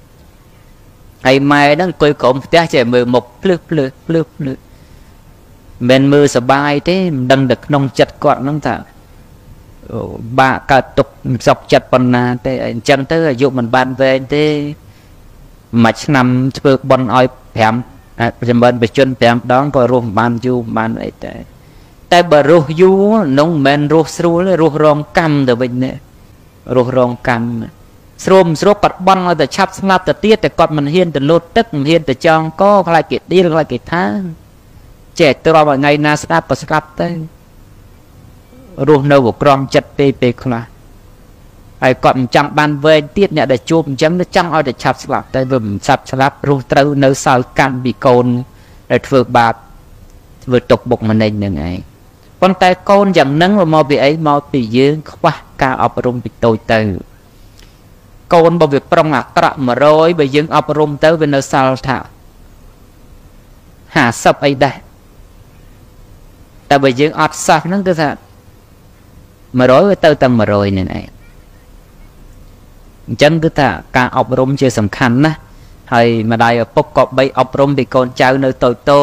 ហើយម៉ែហ្នឹងអង្គុយក្រោមផ្ទះចេះមើលមុខភ្លឺ men mưa sờ bài thế đằng được nông chặt quạt nông thà bà cả tục dọc chặt bần na thế chân tới dụ mình ban về thế mạch nằm phượt bần oi phèm chấm bên bị chân phèm đón coi ruộng ban du ban ấy thếแต่บรุยูน้องแมนรูสรูเลยรูรองกำเดี๋ยวเป็นเนี่ยรูรองกำสรมสรบปัดบอลเราแต่ชับสงับแต่เตี้ยแต่กอดมันเฮียนแต่โลดตึกมันเฮียนแต่จองก็ใครเกตดีหรือใครเกตท่าแจกตัวเราไงนาสตาร์ปัสกับเต้รูเนื้อบุกรองจัดเปคลาไอ้กอดมันจังบานเวรเตี้ยเนี่ยแต่จูบจังนึกจังเอาแต่ชับสลับแต่บิ่มชับสลับรูเต้าเนื้อสาวกันบีโกนแต่เฟือกบาดเฟือกตกบกมันเองยังไงคนแต่โกนอย่างนั้นมอบีไอมอปียืนคว้าการอบรมปิดโตเตอโกนบวิปรองอักระมาร้อยไปยืนอบรมเตอเป็นเนื้อสาวถาหาสับไอได้แต่ไปยืนอัดสับนั่นก็จะมาร้อยไปเตอตั้งมาร้อยนี่ไงจังก็จะการอบรมเชื่อสำคัญนะให้มาได้ปกกอบใบอบรมไปโกนเจ้าเนื้อโต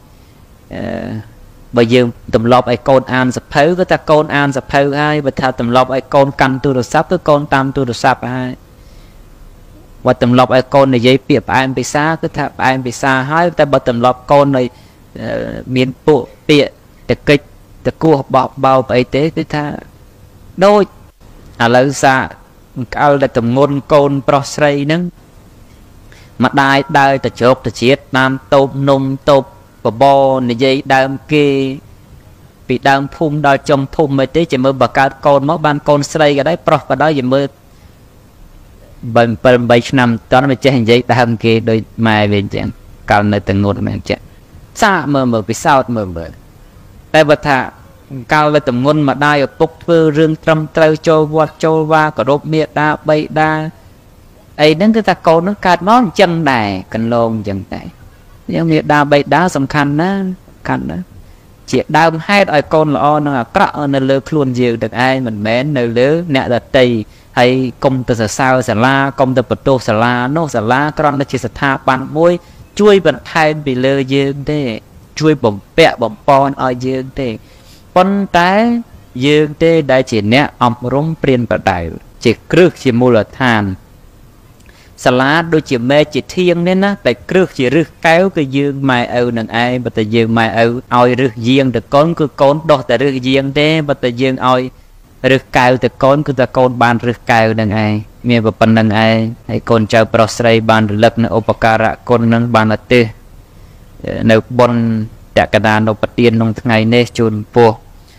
bây giờ tầm lọp ai con ăn sập phơi cái ta con ăn sập phơi hai và thà tầm lọp ai con căn tu được sắp cái con tam tu được sắp hai và tầm lọp ai con này dây piệp ai bị xa cái thà ai bị xa hai ta bật tầm lọp con này miền bộ piệp để kịch để cua bọc bao y tế cái thà đôi lấy xa cao là tầm ngôn con prosray nâng mặt đai đai ta chốt ta chết nam tôm nôm tôm bò này dây đam kia bị đam phun đo trong phun mới tí chỉ mơ bà cao con mất ban con xây cái đấy pro và đó giờ mơ bần bần 7 năm đó nó mới chơi hình dây đam kia đôi mai về chuyện cao nơi từng ngôn mà chuyện xa mơ bị sao mơ tại vật thà cao là tầm ngôn mà đai ở bốc vơ rương trâm trâu châu va có đốt miệng đa bay đa ấy đến cái ta con nó cắt món chân này cần lôn chân này nhưng mà đa bay đá sầm khăn đó chỉ đau hai đôi con là nó cọ nó lơ luôn nhiều được ai mình mến nơi lơ nè là tì hay công từ sao xà la công từ bật tô xà la nô xà la con nó chỉ xà tha bàn môi chui bật hai bị lơ dương thế chui bồng bẹ bồng pon ở dương thế con trái dương thế đại chỉ nè ông rong priên bật đại chỉ cướp chỉ mua là thanสลัดโดยจีเมจีเทียงเนี่ยนะแต่เครื่องจีรึกแก้วก็ยืมไม่เอาหนังไอ้บัดยืมไม่เอารึกเยียงแต่ก้นคือก้นดอกแต่รึกเยียงเด้บัดยืมเอารึกแก้วแต่ก้นคือแต่ก้นบานรึกแก้วหนังไอ้เมียแบบหนังไอ้ให้ก้นเจ้าปลอสไรบานหลักในอุปการะก้นนั้นบานละเตในบนแต่กระดานเราปฏิญลงไงเนจุนพวก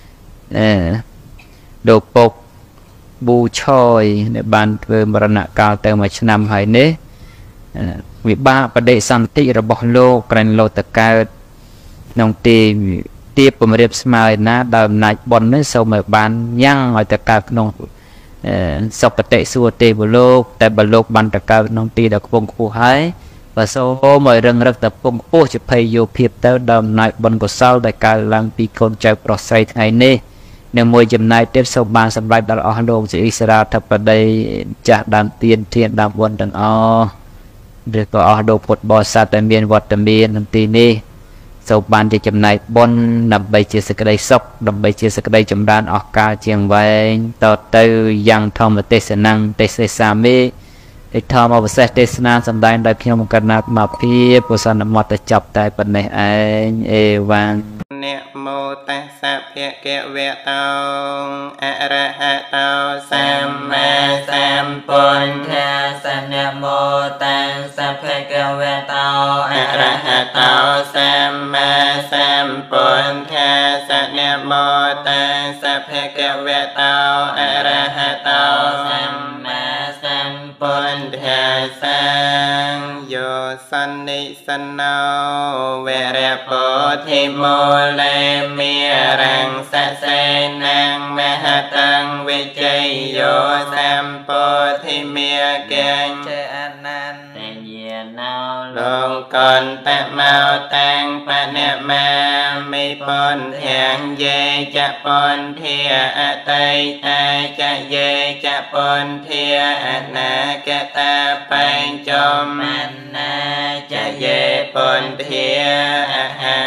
โดปกบูชอยในบ้านเวมรณะกาลเติมมาชนำหายเนวิบาประเดสันติระบบโลกกรณโลตกาน้องตีเตียบผมเรียบสมัยนะดาวนักบอลนั้นสมัยบ้านย่างหอยตะกาน้องสอบประเตสัวเตบโลกแต่บโลกบ้านตะกาน้องตีดอกพงผู้หายvà sau mọi rừng rất tập trung phố chụp hay vô phiệp tới đầm nại bần của sau đại ca lang pi con trai prosay ngày nay nếu môi chấm này tiếp sau ban sầm lại đặt ở Đông chỉ Israel thập ở đây trả đàn tiền thiên đàm quân đằng o được có ở Đông Phật bò sát tại miền vật tại miền làm tiền đi sau ban chỉ chấm này bon nằm bay chia sẻ cái đây sốc nằm bay chia sẻ cái đây chấm đàn ở ca chiang vai tọt từ yang thom tê sê năng tê sê sa mêไอ้ทอมเอาไปเซตเดสนาสำได้ได้เพียงกันนัดมาพี่ปุษณมอตจับได้ปนในไอเอวังเนโมตัสสะภะคะวะโตอะระหะโตสัมมาสัมพุทธัสสะนะโมตัสสะภะคะวะโตอะระหะโตสัมมาสัมพุทธัสสะนะโมตัสสะภะคะวะโตอะระหะโตสัมมาสัมพุทธัสสะโยสันนิสันโนเวระโพธิโมเลมีรังสะเสนังมหตังวิจัยโยสัมโพธิเมียเกณฑ์เจอนันเตเยนาลงก่อนตะเมาตังปะเนมาไม่ปนแห่งเยจะปนเทียอะไตตาจะเยจะปนเทียอะนาแกตาไปจอมมันนาจะเยปนเทียอะหังเว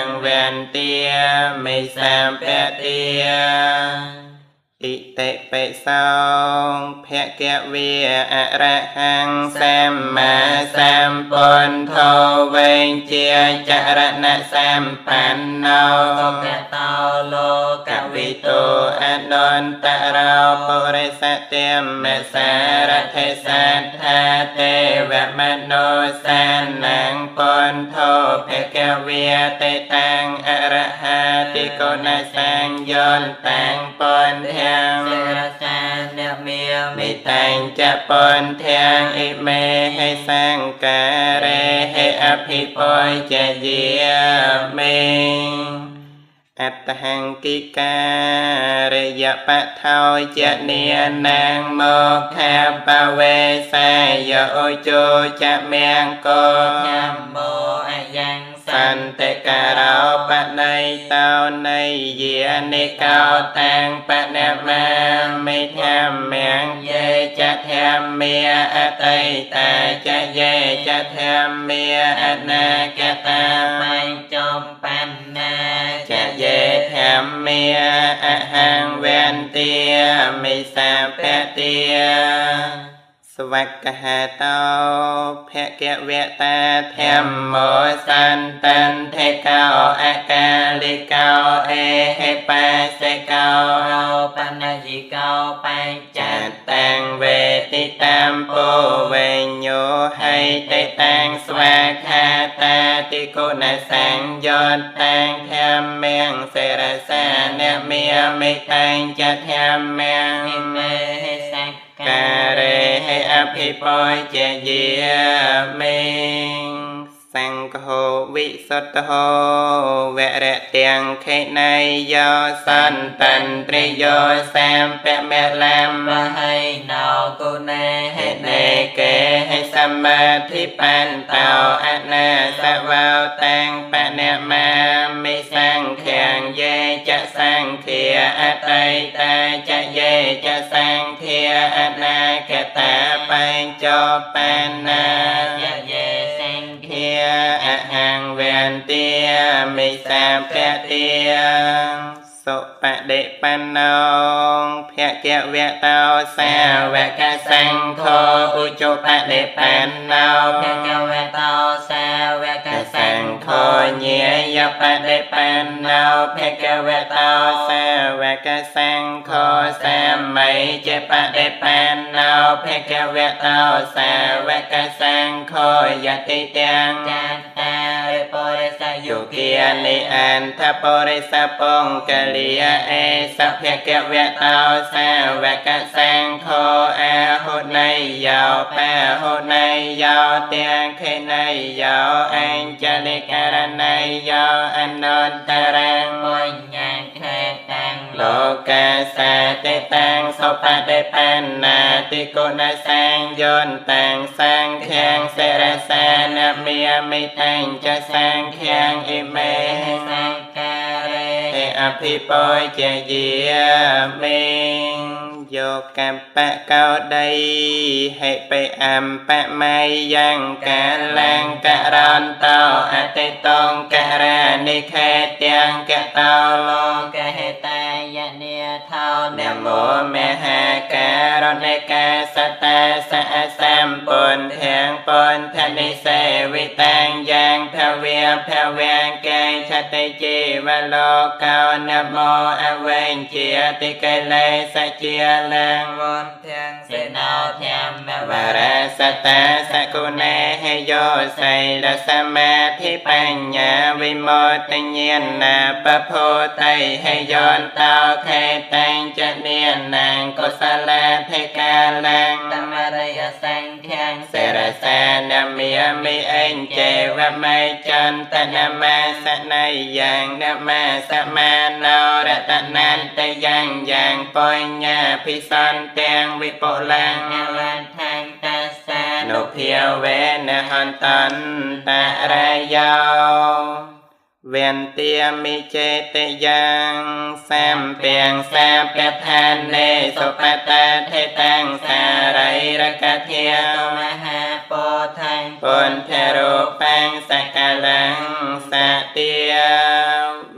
เตียไม่สามแปดเตียอิเตเปสองแพะแกะเวียอะระหังสัมมาสัมพุทโธเวงเจียจารณะสัมปันโนกะโตโลกวิโตอนันตราปุริสเตมเมสารเทสัทธาเตวะมโนสันนังปุทโธแพะแกะเวียเตตังอระหะติโกนัสสังยนตังปุทเทเสรสานเนเมียมิตังจะปนเทียงอิเมให้สังการะให้อภิปอยจะเยียเมอัตหังกิการะยะปะเทาจะเนียนางโมคาปะเวสายโยโจจะเมียงโกยัมโมอายังสันเตการาปะในเตาในเยียนิเกาตังปะเนมาไม่แทมเมียงเยจะแทมเมียอไตตาจะเยจะแทมเมียอนากตาไม่จอมปันนาจะเยแถมเมียอะหังเวนเตียไม่สาแปะเตียสวักหาเตาแพะแกะเวตาแถมโมสันตันเทเกาอากาลิเกาเอเฮปาเสเกาเอาปัญญิเกาปัญจัตตังเวติตามโปเวญโยให้เตตังสวาคาตาติโกนัสสังยนตังแถมเมียงเสรสาเนเมียไม่ตังจะแถมเมียงเมให้สังการะให้อภิปอยเจเยียเมงสังโฆวิสุทโธเวระเตียงเขในโยสันตันตริโยแสมเปะเมลามให้นอกุเนให้เนเกให้สัมมาทิปันเตาอนาสวาวตังปะเนมามิสังเขียงเยจะสังเขียอไตตาจะเยจะสังเขียอนากตาปัญจปันนาจะเยสังเขียอะหังเวนเตียมิสาแปะเตียสุปะเดปันนองแพะแกะเวะเตาสาวะกะสังโฆอุจุปะเดปันนองแพะแกะเวะเตาสาวะกะสังโฆเนียยปะเดปันนองแพะแกะเวะเตาสาวะกะสังโฆสามัยเจปะเดปันนองแพะแกะเวะเตาสาวะกะสังโฆยติเตียงจัตตาริปุริสยุเกียนิอันทปุริสปงกะลียเอสัพเพเกเวตาสาวกสังโฆอาหุนัยยาวปะหุนัยยาวเตียงเขนัยยาวอัญจลิการนัยยาวอนันตรังปุญญังเขตังโลกาสาเตตังสุปเดปันนาติโกนัสสังยนตังสังเขียงเสรสานเมียมิตังจะสังเขียงอิเมสังการะอภิปอยเจเยียเมงโยกัมปะเกาไดให้ไปอัมปะไม่ยังกะลังกะรอนเตาอติตองกะรานิเคเตียงกะเตาโลกะเหตายะเนียเทาเนโมเมหาการณกาสตาสะสัมปุนเถียงปุนทนิเสวิตังยังทเวียพเวียงแกงชติจีวโลกานโมอเวงเจียติเกเลสเจียลังวนเทียงเสนาเทียมวารสตาสกุเนหโยไสดสมาธิปัญญาวิโมตเนียนนาปะโพไตให้ย้อนเตาเขตังจะเนียนนางกุศลเทกาลังธรรมรยสังเทียงเสรสานเมียมิเอ็นเจวะไม่จันตนามาสนัยยังนมาสมาโนรตนันตยังยังปัญญาพิสันเตียงวิปุลังอวันทังตัสสะนุเพียวเวนหันตันตะระยาวเวียนเตียมิเจตยังแซมเปียงแซมเปทานเนสุปตาเทตังสาไรรกะเทียมหาโปทังปุนเทโรปังสกลังสเตีย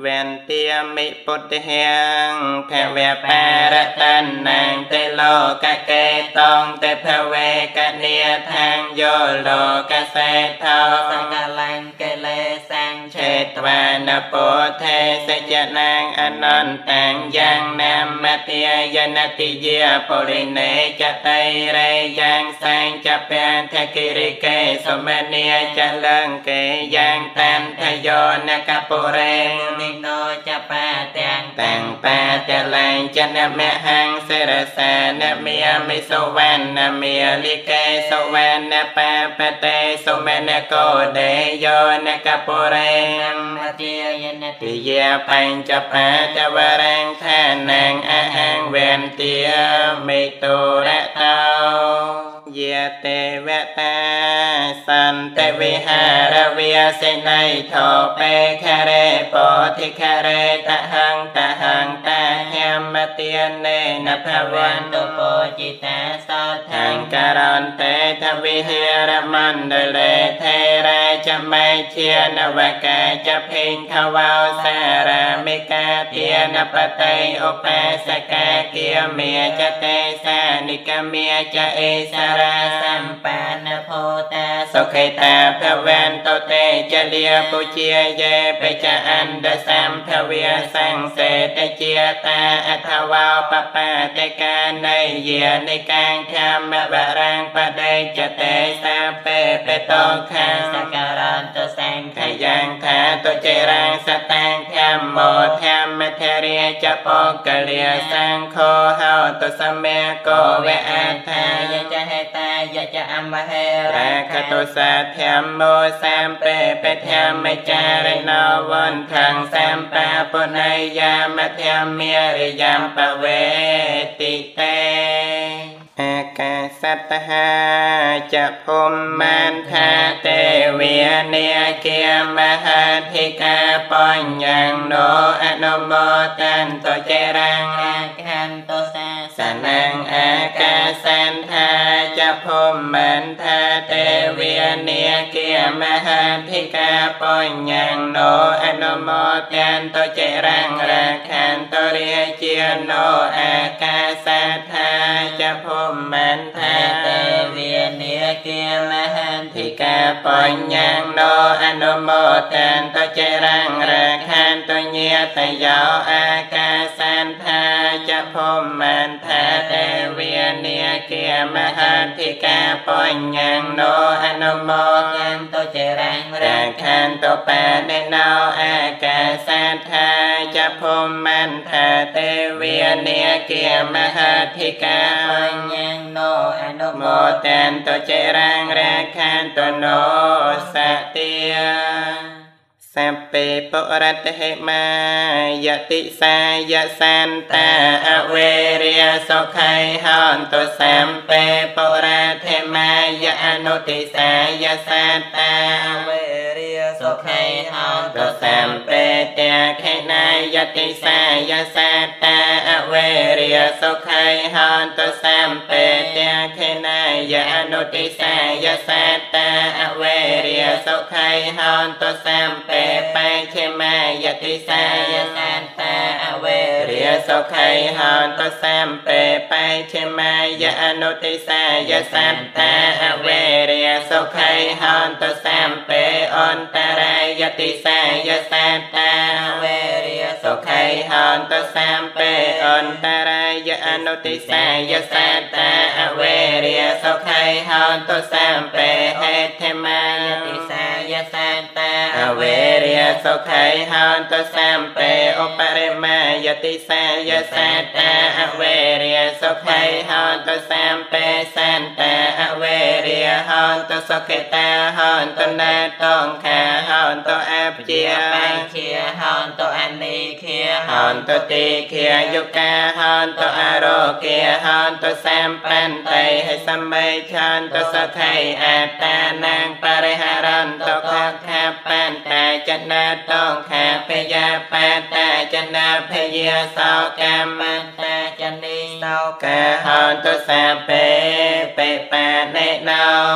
ទាមិពុទ្ធិហង្ភវបាទតនាងទេលោកកេតងទេភវេកនិយថាងយោលោកសេថោសង្កលង្កិលេសាំងឆេតវានពុទ្ធេសច្ចនាងអនន្តាំយ៉ាងនាមតិយនតិយាបរិណេចតៃរេយ៉ាងសាងចពានធកិរិកេសមនីចលង្កេយ៉ាងតានថយោនកពុរេនិណោចបាទាំងតាំងបាតលែងចនមហង្សិរសានមេមិសវណ្ណមេលិកេសវណ្ណបាបតេសុមេនកោដេយោនកពុរេមតិយនតិយាបញ្ចបាតវរាំងថានាងអហង្វេនទាមេតុរតោយេទេវតាសន្តវិហារវិសេណៃថោបេខរេពោធិខរេតហង្តាហមទានេនភវន្តុពោចិតាសថង្ការន្តេទវិហារមណ្ឌលេថេរាចមេជានវកាចភិញខវោសារាមិកាទានបតៃឧបាសកាគាមេចតេសានិកមេចអេសារាសម្បានភោតាសុខេតាភវន្តតេចលាពុជាយេបច្ចអន្តសម្ភវាសង្សេតជាតាអថវោបបាតេកានៃយានិកាងធម្មបរាងបដិចតេសាពេបេតោខាសការន្តសង្ខយ៉ាងថាតុចេរាងសតាំងធម្មោធម្មធរិយចបកលិសង្ឃោហោតុសមេកោវេអថាយចហេតាយចអមហេរាខតុសាធម្មោសម្ពេបធម្មចារិណោវន្តังសម្បាពុណៃយាមធម្មារិយំបវេតិតេអាកាសតហាចភុំមានថាទេវានិគាមហាធិកាបញ្ញណោអនុមោតន្តចេរាងអាខន្តសាសនាងអាកាសន្ថាចភុំមានថាទេវានិគាមហាធិកាបញ្ញណោអនុមោតន្តចេរាងរាខន្តរិជាណោអាកាសថាចភុំមានថាទេវានិគាមហាធិកាបញ្ញណោអនុមោតន្តចេរាងរាខន្តញាតយោអាកាសន្ថាចភុំមានថាទេវានិគាមហាធិកាបញ្ញណោអនុមោតន្តចេរាងរាខន្តបដិណោអាកាសន្ថាចភុំមានថាទេវានិគាមហាធិកាបញ្ញណោអនុមោតន្តចេរាងរាខន្តណោសតិสัพเพปุรัตเหมายติสายสันตาอเวริยสุขัยหันตุสัมเพปุรัตเหมายอนุติสายสันตาอเวริยสุขัยหันตุสัมเพเตขณายติสายสันตาอเวริยสุขัยหันตุสัมเพเตขณายอนุติสายสันตาอเวริยสุขัยหันตุสัมเพปัจเจมายติสายสันตาอเวริยสุขัยหันตุสัมเพปัจเจมายอนุติสายสันตาอเวริยสุขัยหันตุสัมเพอันตรายติสายสันตาอเวริยสุขัยหันตุสัมเพอันตรายอนุติสายสันตาอเวริยสุขัยหันตุสัมเพเหตุมายติสายสันตาอเวริยสุขัยหันตุสัมเพอุปริมายติสายสันตาอเวริยสุขัยหันตุสัมเพสันตาอเวริยหันตุสุขิตาหันตุนาตองขาหันตุอภิเจปัญเคียหันตุอนิเคียหันตุติเคียยุกาหันตุอโรเคียหันตุสัมปันไตให้สัมเมชันตุสุขัยอัตตานังปริหารันตุขัคขาปันตาจนาตองขาพยาปันตาจนาพยาสาวกามันตาจนิสาวกาหันตุสัพเพเปปะเนโน